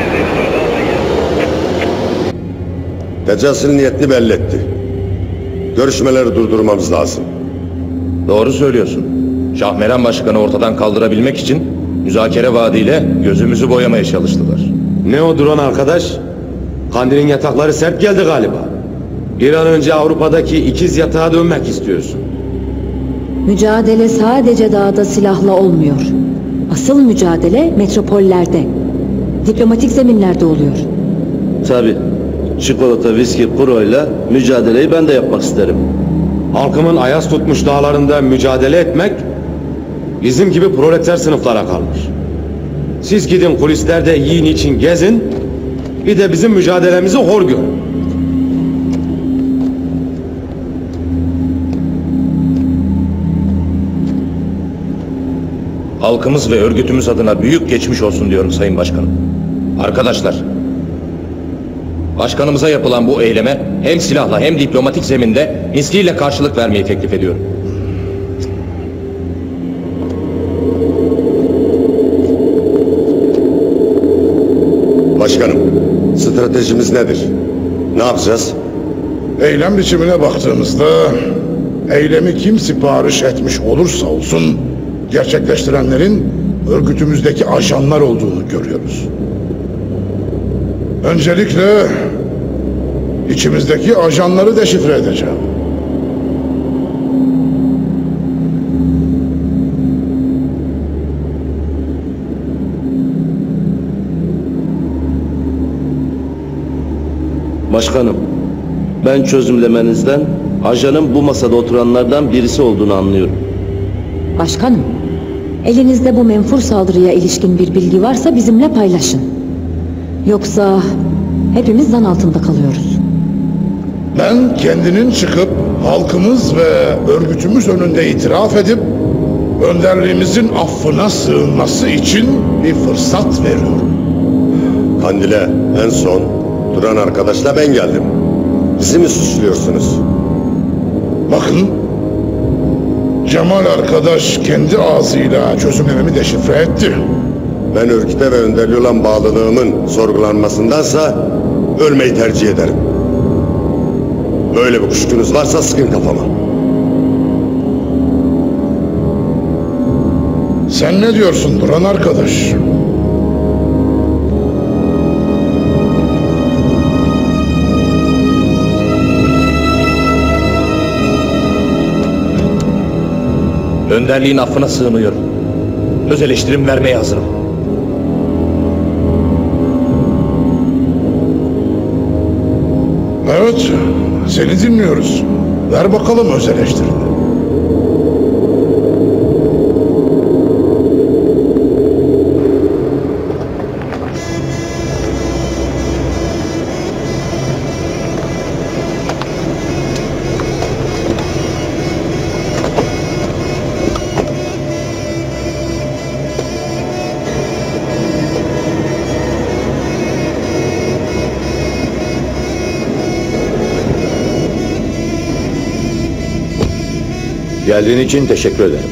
Tecasül niyetini belli etti. Görüşmeleri durdurmamız lazım. Doğru söylüyorsun. Şahmeran Başkan'ı ortadan kaldırabilmek için müzakere vaadiyle gözümüzü boyamaya çalıştılar. Ne o duran arkadaş? Kandil'in yatakları sert geldi galiba. Bir an önce Avrupa'daki ikiz yatağa dönmek istiyorsun. Mücadele sadece dağda silahla olmuyor. Asıl mücadele metropollerde, diplomatik zeminlerde oluyor. Tabii. Çikolata, viski, puroyla mücadeleyi ben de yapmak isterim. Halkımın ayaz tutmuş dağlarında mücadele etmek bizim gibi proleter sınıflara kalmış. Siz gidin kulislerde yiyin için gezin, bir de bizim mücadelemizi hor görün. Halkımız ve örgütümüz adına büyük geçmiş olsun diyorum Sayın Başkanım. Arkadaşlar, başkanımıza yapılan bu eyleme hem silahla hem diplomatik zeminde misliyle karşılık vermeyi teklif ediyorum. Başkanım, stratejimiz nedir? Ne yapacağız? Eylem biçimine baktığımızda eylemi kim sipariş etmiş olursa olsun gerçekleştirenlerin örgütümüzdeki ajanlar olduğunu görüyoruz. Öncelikle içimizdeki ajanları deşifre edeceğim. Başkanım, ben çözümlemenizden ajanın bu masada oturanlardan birisi olduğunu anlıyorum. Başkanım, elinizde bu menfur saldırıya ilişkin bir bilgi varsa bizimle paylaşın. Yoksa hepimiz zan altında kalıyoruz. Ben kendinin çıkıp halkımız ve örgütümüz önünde itiraf edip önderliğimizin affına sığınması için bir fırsat veriyorum. Kandil'e en son duran arkadaşla ben geldim. Bizi mi suçluyorsunuz? Bakın, Cemal arkadaş kendi ağzıyla çözümlememi deşifre etti. Ben örgüte ve önderliğe olan bağlılığımın sorgulanmasındansa ölmeyi tercih ederim. Böyle bir kuşkunuz varsa sıkın kafama. Sen ne diyorsun duran arkadaş? Önderliğin affına sığınıyorum. Öz eleştirim vermeye hazırım. Evet, seni dinliyoruz. Ver bakalım öz eleştirini. Geldiğin için teşekkür ederim.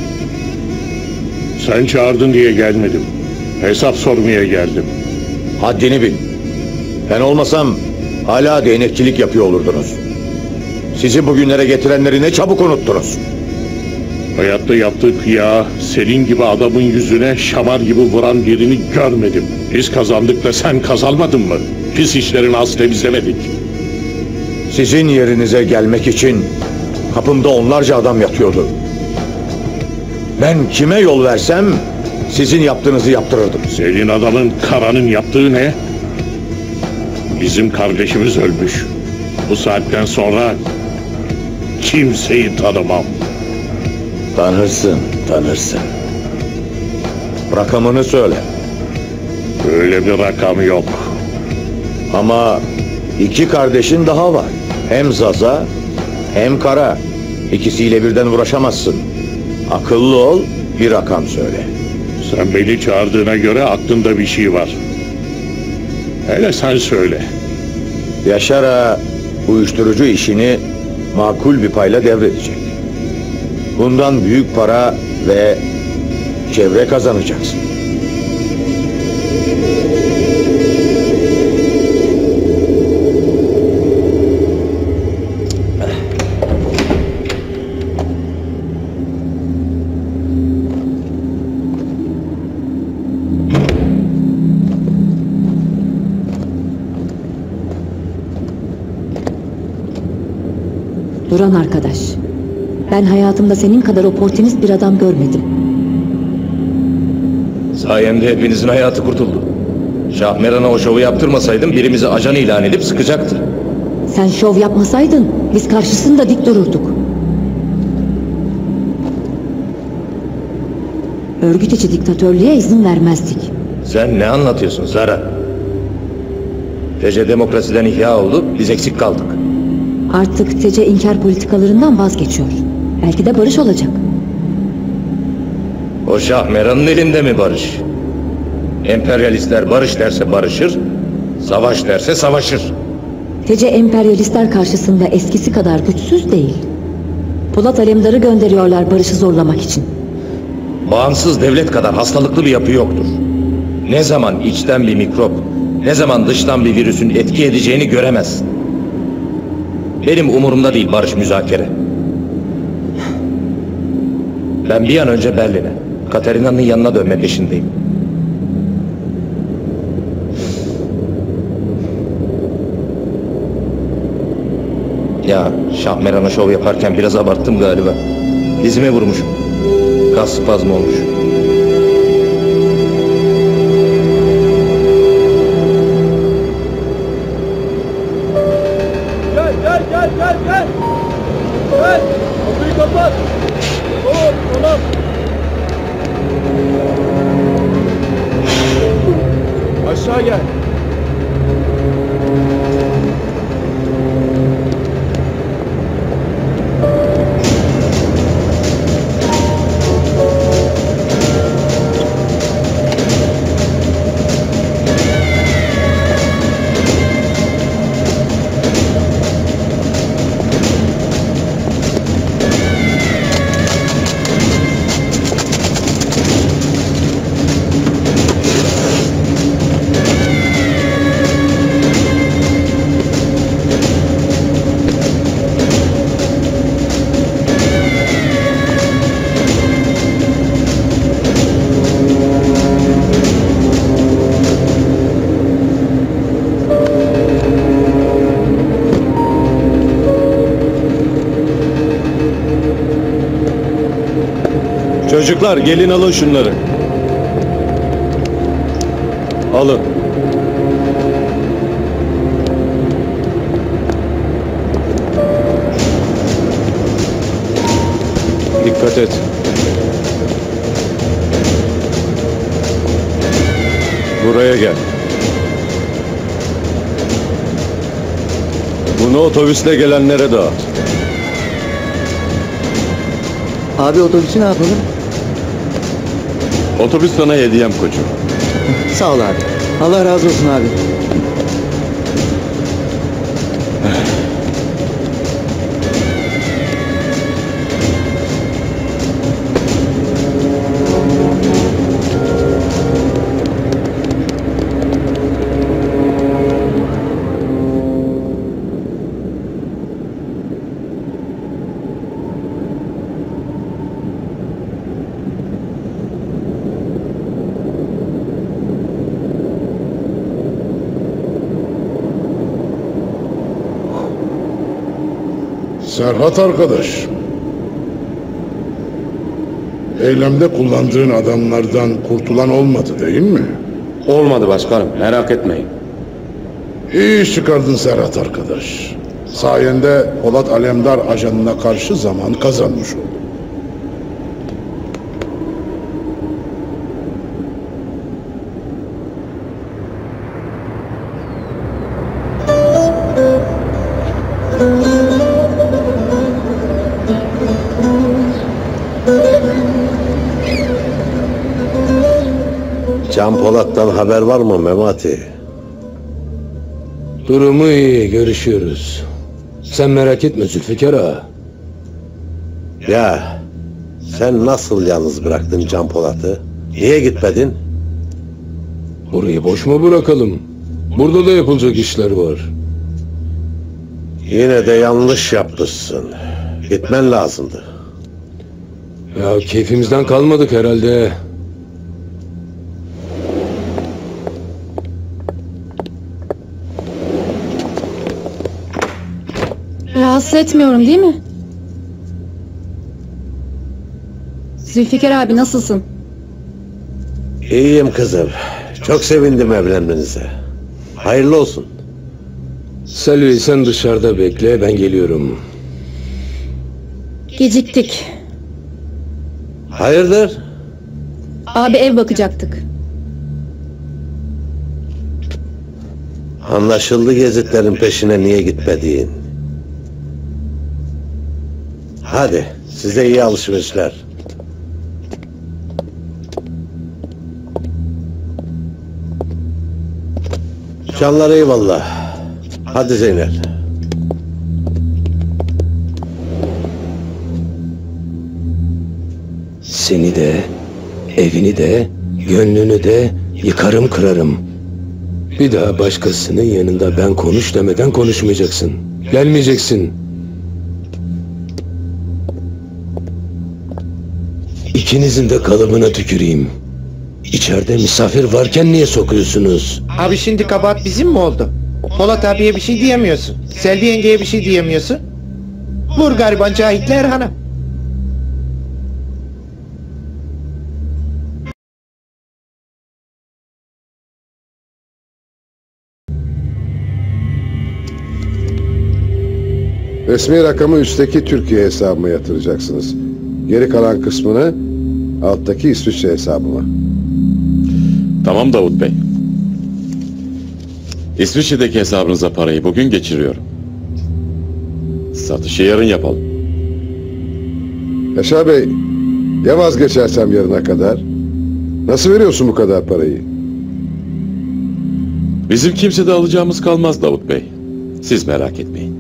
Sen çağırdın diye gelmedim. Hesap sormaya geldim. Haddini bil. Ben olmasam hala değnekçilik yapıyor olurdunuz. Sizi bugünlere getirenleri ne çabuk unuttunuz. Hayatta yaptığı kıyağı senin gibi adamın yüzüne şamar gibi vuran birini görmedim. Biz kazandık da sen kazanmadın mı? Pis işlerini az temizlemedik. Sizin yerinize gelmek için kapımda onlarca adam yatıyordu. Ben kime yol versem sizin yaptığınızı yaptırırdım. Senin adamın Kara'nın yaptığı ne? Bizim kardeşimiz ölmüş. Bu saatten sonra kimseyi tanımam. Tanırsın, tanırsın. Rakamını söyle. Öyle bir rakam yok. Ama iki kardeşin daha var. Hem Zaza hem Kara. İkisiyle birden uğraşamazsın. Akıllı ol, bir rakam söyle. Sen beni çağırdığına göre aklında bir şey var. Hele sen söyle. Yaşar'a uyuşturucu işini makul bir payla devredecek. Bundan büyük para ve çevre kazanacaksın. Duran arkadaş. Ben hayatımda senin kadar oportunist bir adam görmedim. Sayemde hepinizin hayatı kurtuldu. Şahmeran'a o şovu yaptırmasaydım birimizi ajan ilan edip sıkacaktı. Sen şov yapmasaydın biz karşısında dik dururduk. Örgüt içi diktatörlüğe izin vermezdik. Sen ne anlatıyorsun Zara? TC demokrasiden ihya oldu, biz eksik kaldık. Artık TC inkar politikalarından vazgeçiyor. Belki de barış olacak. O Şahmeran'ın elinde mi barış? Emperyalistler barış derse barışır, savaş derse savaşır. TC emperyalistler karşısında eskisi kadar güçsüz değil. Polat Alemdar'ı gönderiyorlar barışı zorlamak için. Bağımsız devlet kadar hastalıklı bir yapı yoktur. Ne zaman içten bir mikrop, ne zaman dıştan bir virüsün etki edeceğini göremezsin. Benim umurumda değil barış müzakere. Ben bir an önce Berlin'e, Katerina'nın yanına dönme peşindeyim. Ya Şahmeran'a şov yaparken biraz abarttım galiba. Dizime vurmuşum. Kas spazmı olmuş. Gel. Gel. Kapıyı kapat. Tamam. Aşağı gel. Çocuklar gelin alın şunları. Alın. Dikkat et. Buraya gel. Bunu otobüsle gelenlere dağıt. Abi otobüsü ne yapalım? Otobüs sana hediyem koçum. Sağ ol abi. Allah razı olsun abi. Serhat arkadaş. Eylemde kullandığın adamlardan kurtulan olmadı değil mi? Olmadı başkanım, merak etmeyin. İyi iş çıkardın Serhat arkadaş. Sayende Polat Alemdar ajanına karşı zaman kazanmış oldun. Can Polat'tan haber var mı Memati? Durumu iyi, görüşüyoruz. Sen merak etme Zülfikar ağa. Ya sen nasıl yalnız bıraktın Can Polat'ı? Niye gitmedin? Burayı boş mu bırakalım? Burada da yapılacak işler var. Yine de yanlış yapmışsın. Gitmen lazımdı. Ya keyfimizden kalmadık herhalde. Rahatsız etmiyorum değil mi? Zülfikar abi nasılsın? İyiyim kızım. Çok sevindim evlenmenize. Hayırlı olsun. Selvi sen dışarıda bekle, ben geliyorum. Geciktik. Hayırdır? Abi ev bakacaktık. Anlaşıldı gezitlerin peşine niye gitmediğin. Hadi size iyi alışverişler. Canlar eyvallah. Hadi Zeynel. Seni de, evini de, gönlünü de yıkarım kırarım. Bir daha başkasının yanında ben konuş demeden konuşmayacaksın. Gelmeyeceksin. İkinizin de kalıbına tüküreyim. İçeride misafir varken niye sokuyorsunuz? Abi şimdi kabahat bizim mi oldu? Polat abiye bir şey diyemiyorsun. Selvi yengeye bir şey diyemiyorsun. Vur gariban Cahit'le Erhan'a. Resmi rakamı üstteki Türkiye hesabıma yatıracaksınız. Geri kalan kısmını alttaki İsviçre hesabıma. Tamam Davut Bey. İsviçre'deki hesabınıza parayı bugün geçiriyorum. Satışı yarın yapalım. Yaşar Bey, ya vazgeçersem yarına kadar? Nasıl veriyorsun bu kadar parayı? Bizim kimsede alacağımız kalmaz Davut Bey. Siz merak etmeyin.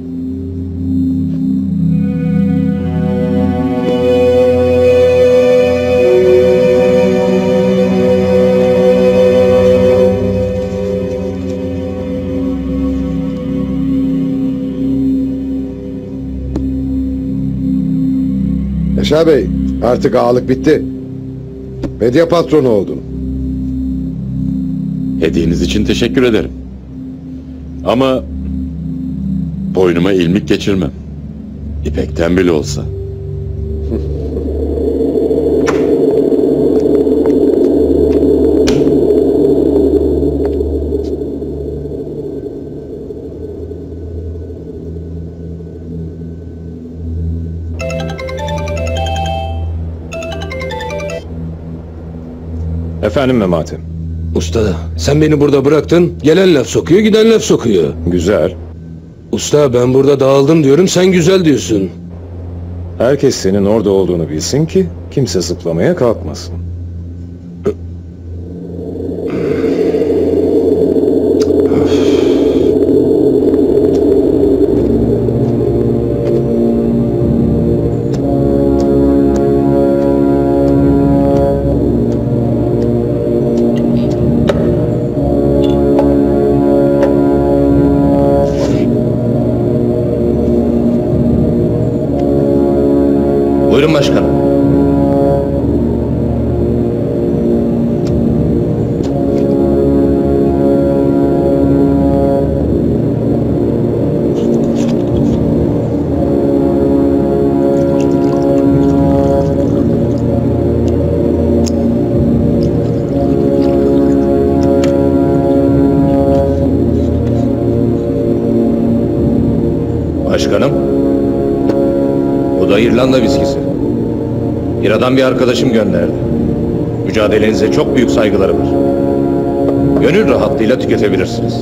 Yaşar Bey, artık ağalık bitti. Medya patronu oldun. Hediyeniz için teşekkür ederim. Ama boynuma ilmik geçirmem. İpekten bile olsa. Efendim Memati. Usta, sen beni burada bıraktın, gelen laf sokuyor, giden laf sokuyor. Güzel. Usta, ben burada dağıldım diyorum, sen güzel diyorsun. Herkes senin orada olduğunu bilsin ki kimse zıplamaya kalkmasın. Buyurun başkanım. Başkanım, bu da İrlanda viskisi. İra'dan bir arkadaşım gönderdi. Mücadelenize çok büyük saygıları var. Gönül rahatlığıyla tüketebilirsiniz.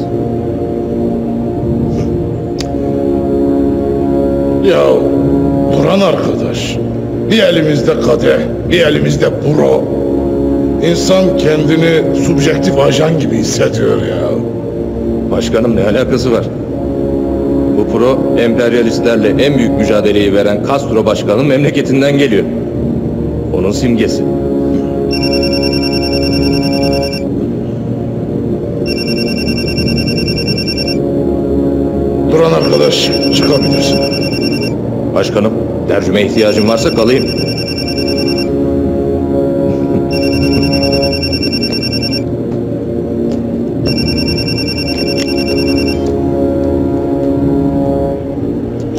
Ya Duran arkadaş, bir elimizde kadeh, bir elimizde puro. İnsan kendini subjektif ajan gibi hissediyor ya. Başkanım, ne alakası var? Bu pro emperyalistlerle en büyük mücadeleyi veren Castro başkanın memleketinden geliyor. Onun simgesi. Duran arkadaş, çıkabilirsin. Başkanım, tercüme ihtiyacım varsa kalayım.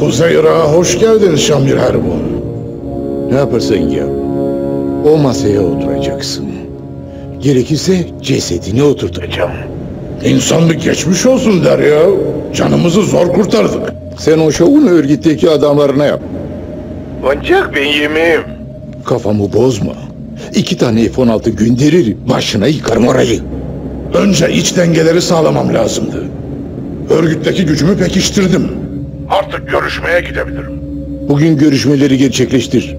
Uzeyra hoş geldin Şamil Erbun. Ne yaparsan yap. O masaya oturacaksın. Gerekirse cesedini oturtacağım. İnsan bir geçmiş olsun der ya. Canımızı zor kurtardık. Sen o şovun örgütteki adamlarına yap. Ancak ben yemeğim. Kafamı bozma. 2 tane F-16 gönderir, başına yıkarım orayı. Önce iç dengeleri sağlamam lazımdı. Örgütteki gücümü pekiştirdim. Artık görüşmeye gidebilirim. Bugün görüşmeleri gerçekleştir.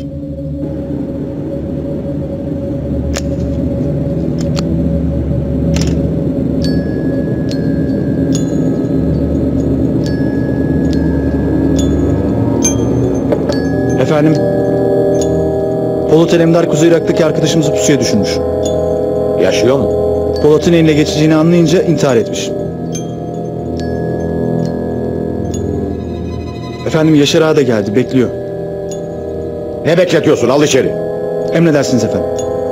Efendim? Polat Alemdar Kuzey Irak'taki arkadaşımızı pusuya düşürmüş. Yaşıyor mu? Polat'ın eline geçeceğini anlayınca intihar etmiş. Efendim Yaşar Ağa da geldi, bekliyor. Ne bekletiyorsun? Al içeri. Emredersiniz efendim.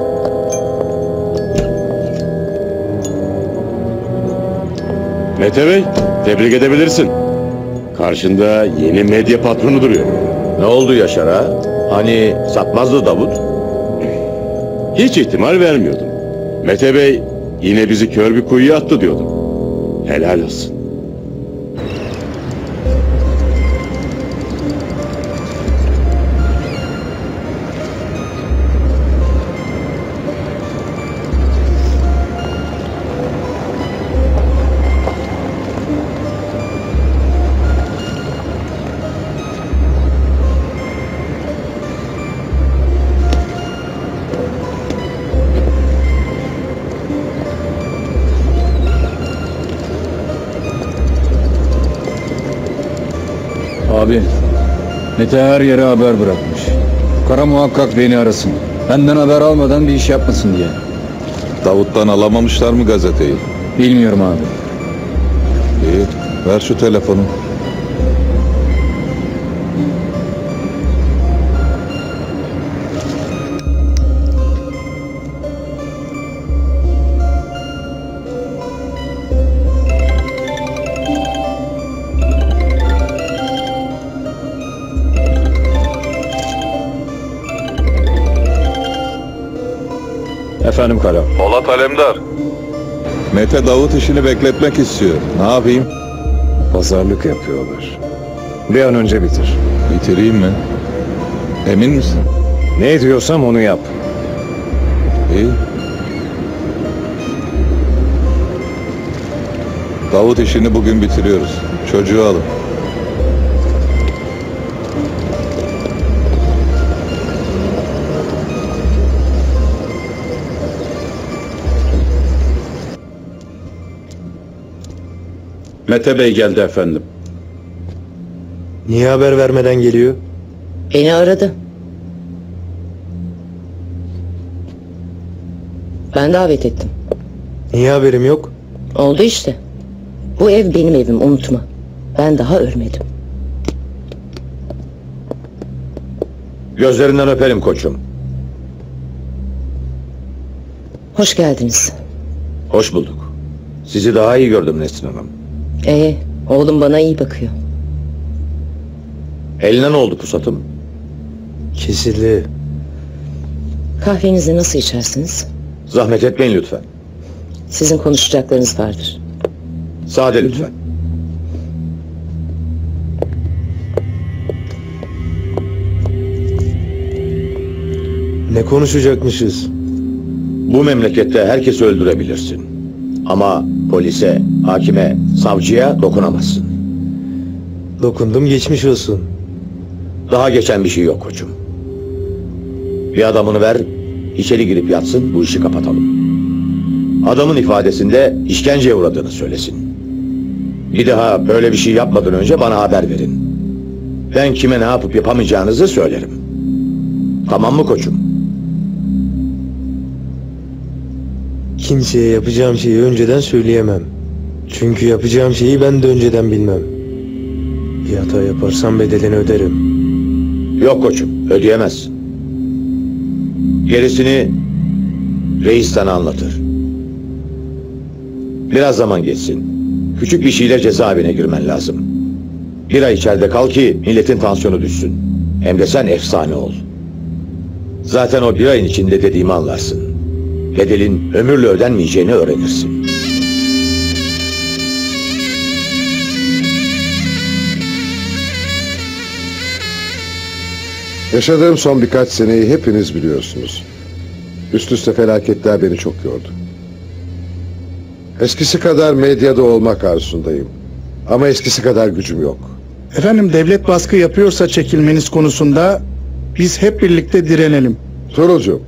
Mete Bey, tebrik edebilirsin. Karşında yeni medya patronu duruyor. Ne oldu Yaşar'a? Hani satmazdı Davut? Hiç ihtimal vermiyordum. Mete Bey yine bizi kör bir kuyuya attı diyordum. Helal olsun. Abi, Mete her yere haber bırakmış. Kara muhakkak beni arasın. Benden haber almadan bir iş yapmasın diye. Davut'tan alamamışlar mı gazeteyi? Bilmiyorum abi. İyi, ver şu telefonu. Efendim Kara. Polat Alemdar. Mete Davut işini bekletmek istiyor. Ne yapayım? Pazarlık yapıyorlar. Bir an önce bitir. Bitireyim mi? Emin misin? Ne diyorsam onu yap. İyi. Davut işini bugün bitiriyoruz. Çocuğu alın. Mete Bey geldi efendim. Niye haber vermeden geliyor? Beni aradı. Ben davet ettim. Niye haberim yok? Oldu işte. Bu ev benim evim, unutma. Ben daha ölmedim. Gözlerinden öperim koçum. Hoş geldiniz. Hoş bulduk. Sizi daha iyi gördüm Nesrin Hanım. Oğlum bana iyi bakıyor. Eline ne oldu pusatım? Kesildi. Kahvenizi nasıl içersiniz? Zahmet etmeyin lütfen. Sizin konuşacaklarınız vardır. Sade lütfen. Ne konuşacakmışız? Bu memlekette herkesi öldürebilirsin. Ama polise, hakime, savcıya dokunamazsın. Dokundum, geçmiş olsun. Daha geçen bir şey yok koçum. Bir adamını ver, içeri girip yatsın, bu işi kapatalım. Adamın ifadesinde işkenceye uğradığını söylesin. Bir daha böyle bir şey yapmadan önce bana haber verin. Ben kime ne yapıp yapamayacağınızı söylerim. Tamam mı koçum? Kimseye yapacağım şeyi önceden söyleyemem. Çünkü yapacağım şeyi ben de önceden bilmem. Bir hata yaparsam bedelini öderim. Yok koçum, ödeyemezsin. Gerisini reis sana anlatır. Biraz zaman geçsin. Küçük bir şeyle cezaevine girmen lazım. Bir ay içeride kal ki milletin tansiyonu düşsün. Hem de sen efsane ol. Zaten o bir ayın içinde dediğimi anlarsın. Bedelin ömürle ödenmeyeceğini öğrenirsin. Yaşadığım son birkaç seneyi hepiniz biliyorsunuz. Üst üste felaketler beni çok yordu. Eskisi kadar medyada olmak arzusundayım. Ama eskisi kadar gücüm yok. Efendim, devlet baskı yapıyorsa çekilmeniz konusunda biz hep birlikte direnelim. Tuğrulcuğum,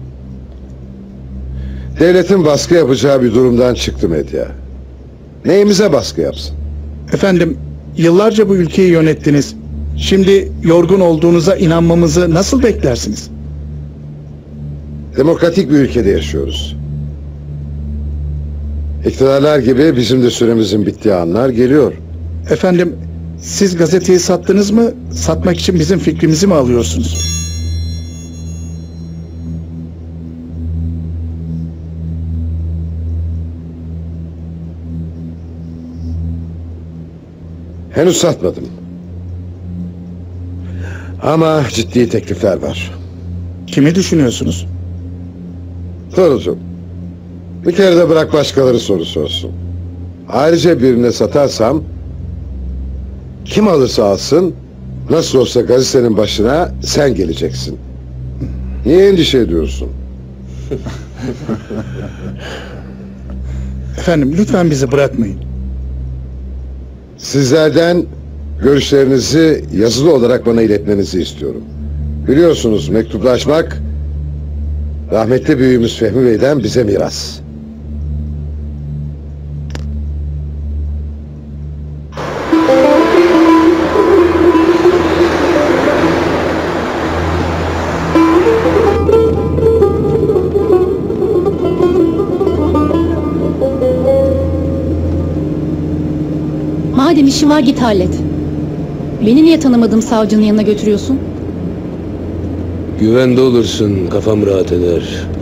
devletin baskı yapacağı bir durumdan çıktı medya. Neyimize baskı yapsın? Efendim, yıllarca bu ülkeyi yönettiniz. Şimdi yorgun olduğunuza inanmamızı nasıl beklersiniz? Demokratik bir ülkede yaşıyoruz. İktidarlar gibi bizim de süremizin bittiği anlar geliyor. Efendim, siz gazeteyi sattınız mı? Satmak için bizim fikrimizi mi alıyorsunuz? Henüz satmadım. Ama ciddi teklifler var. Kimi düşünüyorsunuz? Tuğrulcuğum, bir kere de bırak başkaları soru sorsun. Ayrıca birine satarsam, kim alırsa alsın, nasıl olsa gazetenin başına sen geleceksin. Niye endişe ediyorsun? Efendim, lütfen bizi bırakmayın. Sizlerden görüşlerinizi yazılı olarak bana iletmenizi istiyorum. Biliyorsunuz, mektuplaşmak rahmetli büyüğümüz Fehmi Bey'den bize miras. Madem işin var, git hallet. Beni niye tanımadığım savcının yanına götürüyorsun? Güvende olursun, kafam rahat eder.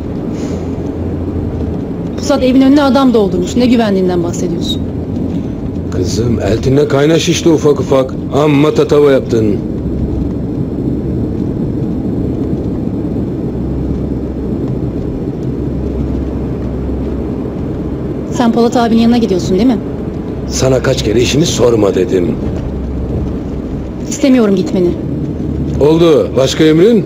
Pusat evin önüne adam doldurmuş. Ne güvenliğinden bahsediyorsun? Kızım, eltine kaynaş işte ufak ufak. Amma tatava yaptın. Sen Polat abinin yanına gidiyorsun değil mi? Sana kaç kere işini sorma dedim. İstemiyorum gitmeni. Oldu. Başka emrin?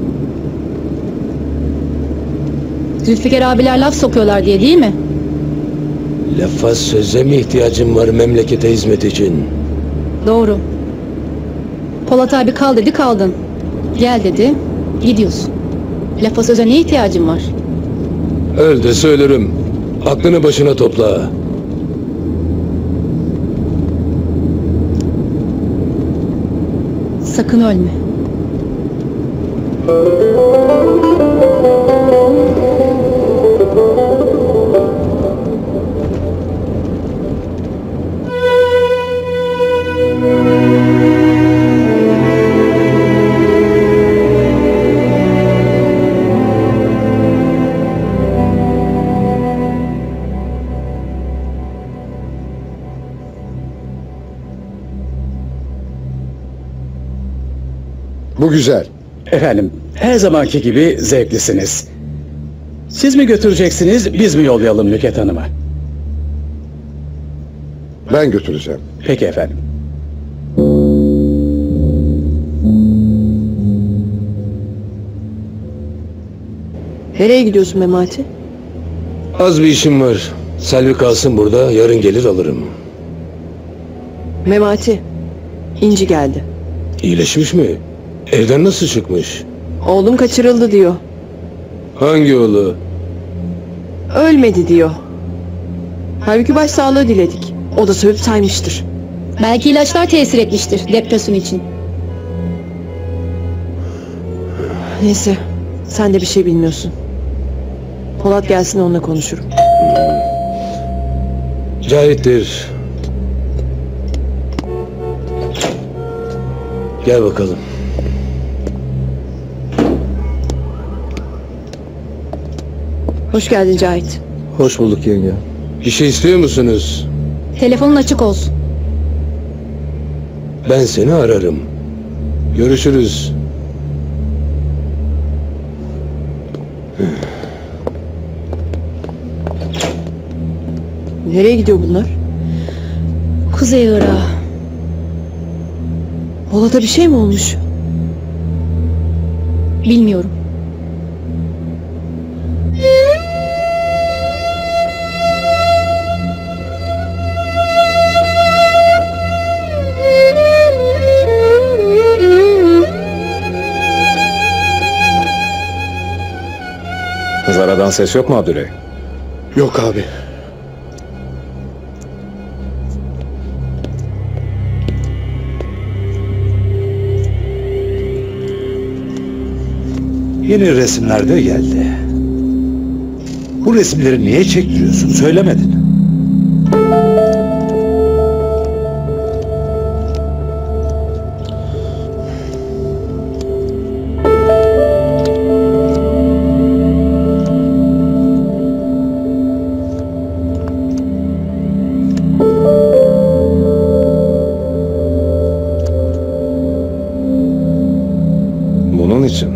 Zülfikar abiler laf sokuyorlar diye değil mi? Lafa söze mi ihtiyacım var memlekete hizmet için? Doğru. Polat abi kal dedi, kaldın. Gel dedi, gidiyorsun. Lafa söze ne ihtiyacın var? Öl de söylerim. Aklını başına topla. Sakın ölme. Bu güzel. Efendim, her zamanki gibi zevklisiniz. Siz mi götüreceksiniz, biz mi yollayalım Nükhet Hanım'a? Ben götüreceğim. Peki efendim. Nereye gidiyorsun Memati? Az bir işim var. Selvi kalsın burada, yarın gelir alırım. Memati, İnci geldi. İyileşmiş mi? Evden nasıl çıkmış? Oğlum kaçırıldı diyor. Hangi oğlu? Ölmedi diyor. Halbuki başsağlığı diledik. O da sövüp saymıştır. Belki ilaçlar tesir etmiştir depresyon için. Neyse, sen de bir şey bilmiyorsun. Polat gelsin, onunla konuşurum. Cahit'tir. Gel bakalım. Hoş geldin Cahit. Hoş bulduk yenge. Bir şey istiyor musunuz? Telefonun açık olsun. Ben seni ararım. Görüşürüz. Nereye gidiyor bunlar? Kuzey Irak'a. Polat'a bir şey mi olmuş? Bilmiyorum. Zara'dan ses yok mu Abdüley? Yok abi. Yeni resimler de geldi. Bu resimleri niye çektiriyorsun söylemedin. Bunun için.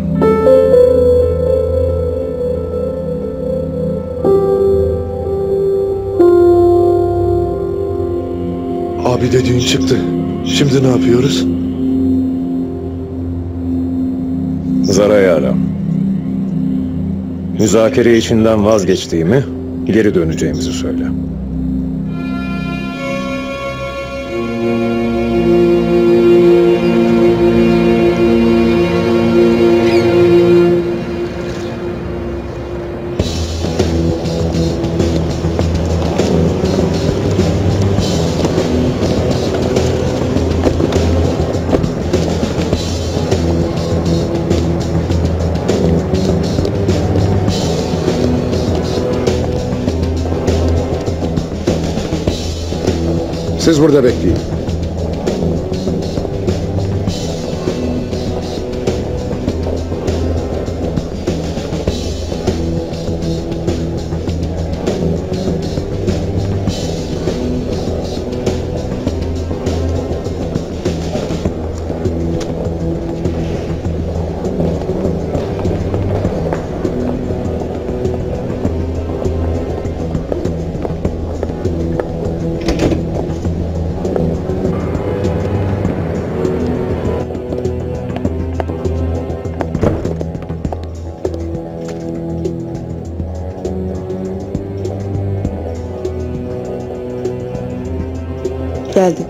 Abi dediğin çıktı. Şimdi ne yapıyoruz? Zara'yı ara. Müzakere içinden vazgeçtiğimi, geri döneceğimizi söyle. Siz burada bekleyin. Geldi.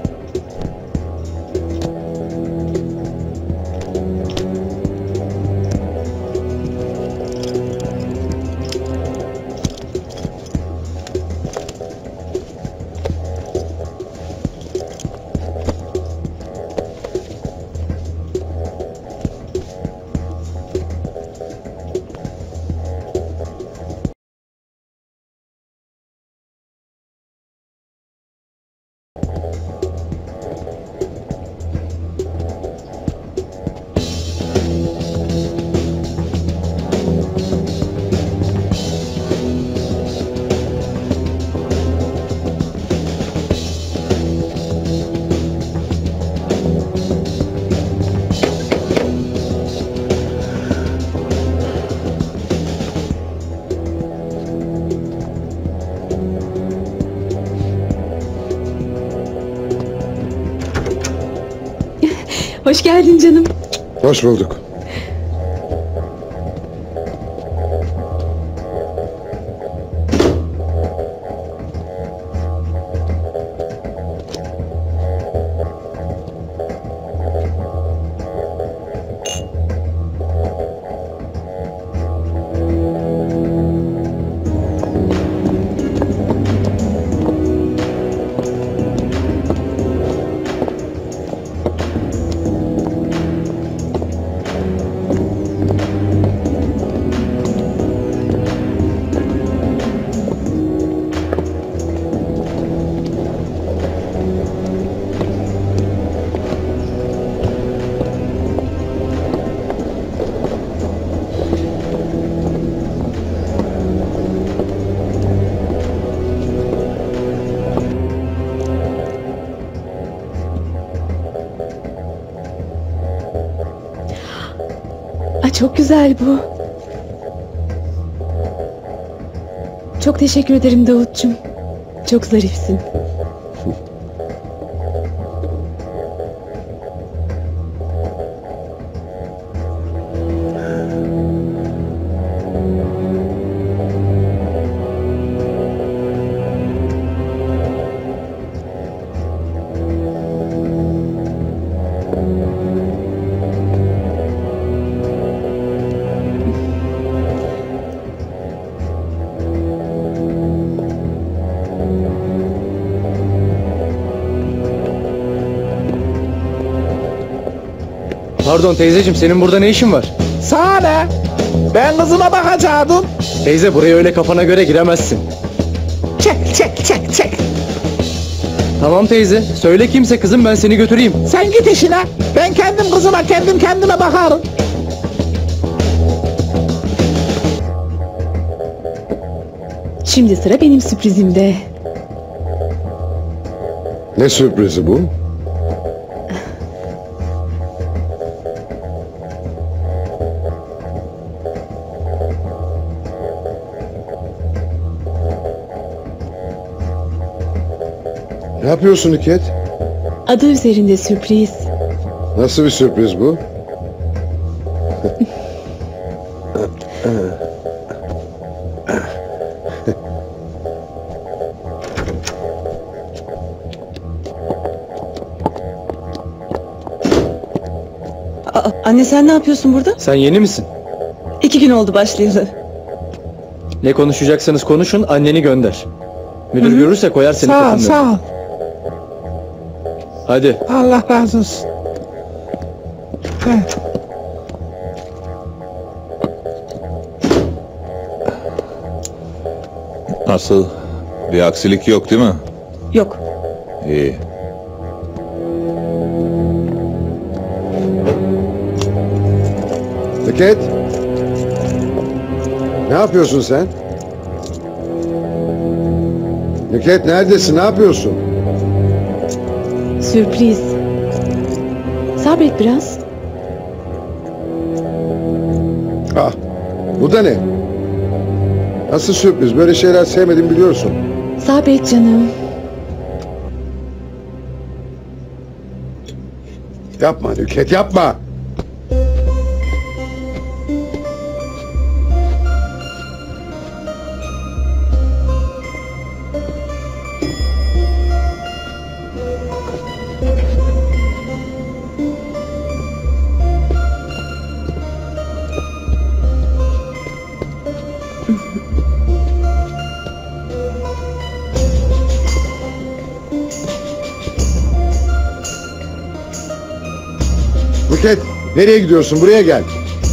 Hoş geldin canım. Hoş bulduk. çok güzel bu. Çok teşekkür ederim Davutcuğum. Çok zarifsin. Pardon teyzeciğim, senin burada ne işin var? Sana ne? Ben kızıma bakacaktım. Teyze, buraya öyle kafana göre giremezsin. Çek. Tamam teyze, söyle kimse kızım, ben seni götüreyim. Sen git işine. Ben kendim kızıma kendime bakarım. Şimdi sıra benim sürprizimde. Ne sürprizi bu? Ne yapıyorsun Nüket? Adı üzerinde sürpriz. Nasıl bir sürpriz bu? Anne sen ne yapıyorsun burada? Sen yeni misin? 2 gün oldu başlayalı. Ne konuşacaksanız konuşun, anneni gönder. Müdür görürse koyar seni kapının önüne. Sağ ol. Hadi. Allah razı olsun. Evet. Nasıl? Bir aksilik yok değil mi? Yok. İyi. Nüket? Ne yapıyorsun sen? Nüket neredesin? Ne yapıyorsun? Sürpriz. Sabret biraz. Ah, bu da ne? Nasıl sürpriz? Böyle şeyler sevmedim biliyorsun. Sabret canım. Yapma Nüket, yapma! Nüket, nereye gidiyorsun? Buraya gel.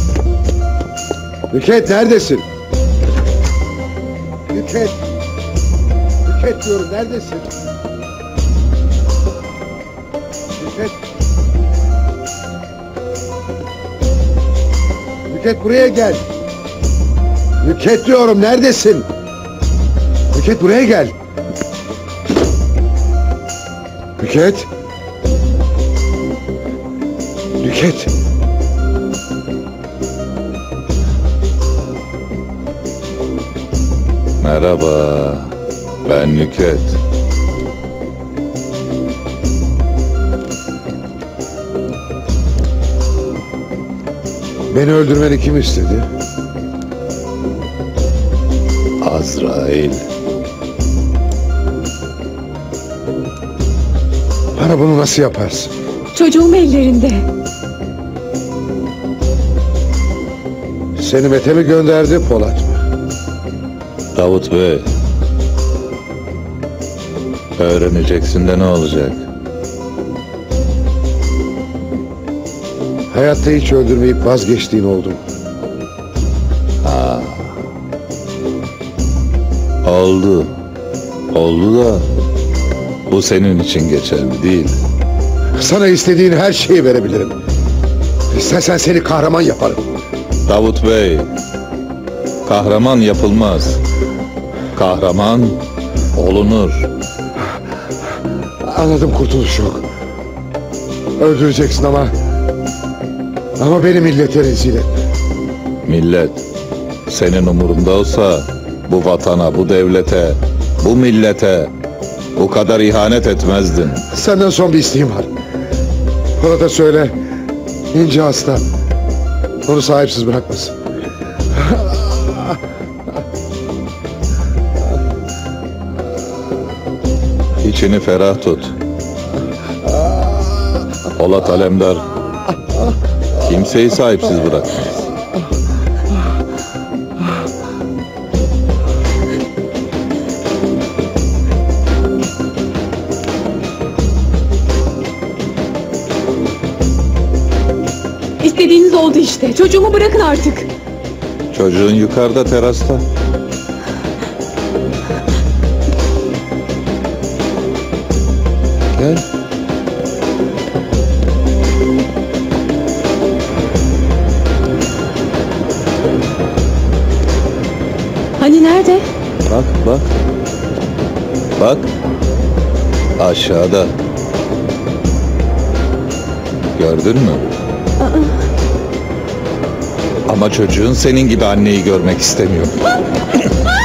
Nüket, neredesin? Nüket. Nüket diyorum, neredesin? Nüket. Nüket, buraya gel. Nüket diyorum, neredesin? Nüket, buraya gel. Nüket. Nüket. Merhaba. Ben Nüket. Beni öldürmeni kim istedi? Azrail. Bana bunu nasıl yaparsın? Çocuğum ellerinde. Seni Mete mi gönderdi, Polat mı? Davut Bey. Öğreneceksin de ne olacak? Hayatta hiç öldürmeyip vazgeçtiğin oldu mu? Oldu. Oldu da bu senin için geçerli değil. Sana istediğin her şeyi verebilirim. İstersen seni kahraman yaparım. Davut Bey, kahraman yapılmaz. Kahraman olunur. Anladım, kurtuluş yok. Öldüreceksin ama beni millete rezil etme. Millet senin umurunda olsa bu vatana, bu devlete, bu millete bu kadar ihanet etmezdin. Senden son bir isteğim var. Polat'a söyle, İnci hasta. Onu sahipsiz bırakmasın. İçini ferah tut. Polat Alemdar kimseyi sahipsiz bırakmaz. İstediğiniz oldu işte. Çocuğumu bırakın artık. Çocuğun yukarıda terasta. Gel. Hani nerede? Bak bak. Bak. Aşağıda. Gördün mü? Ama çocuğun senin gibi anneyi görmek istemiyor.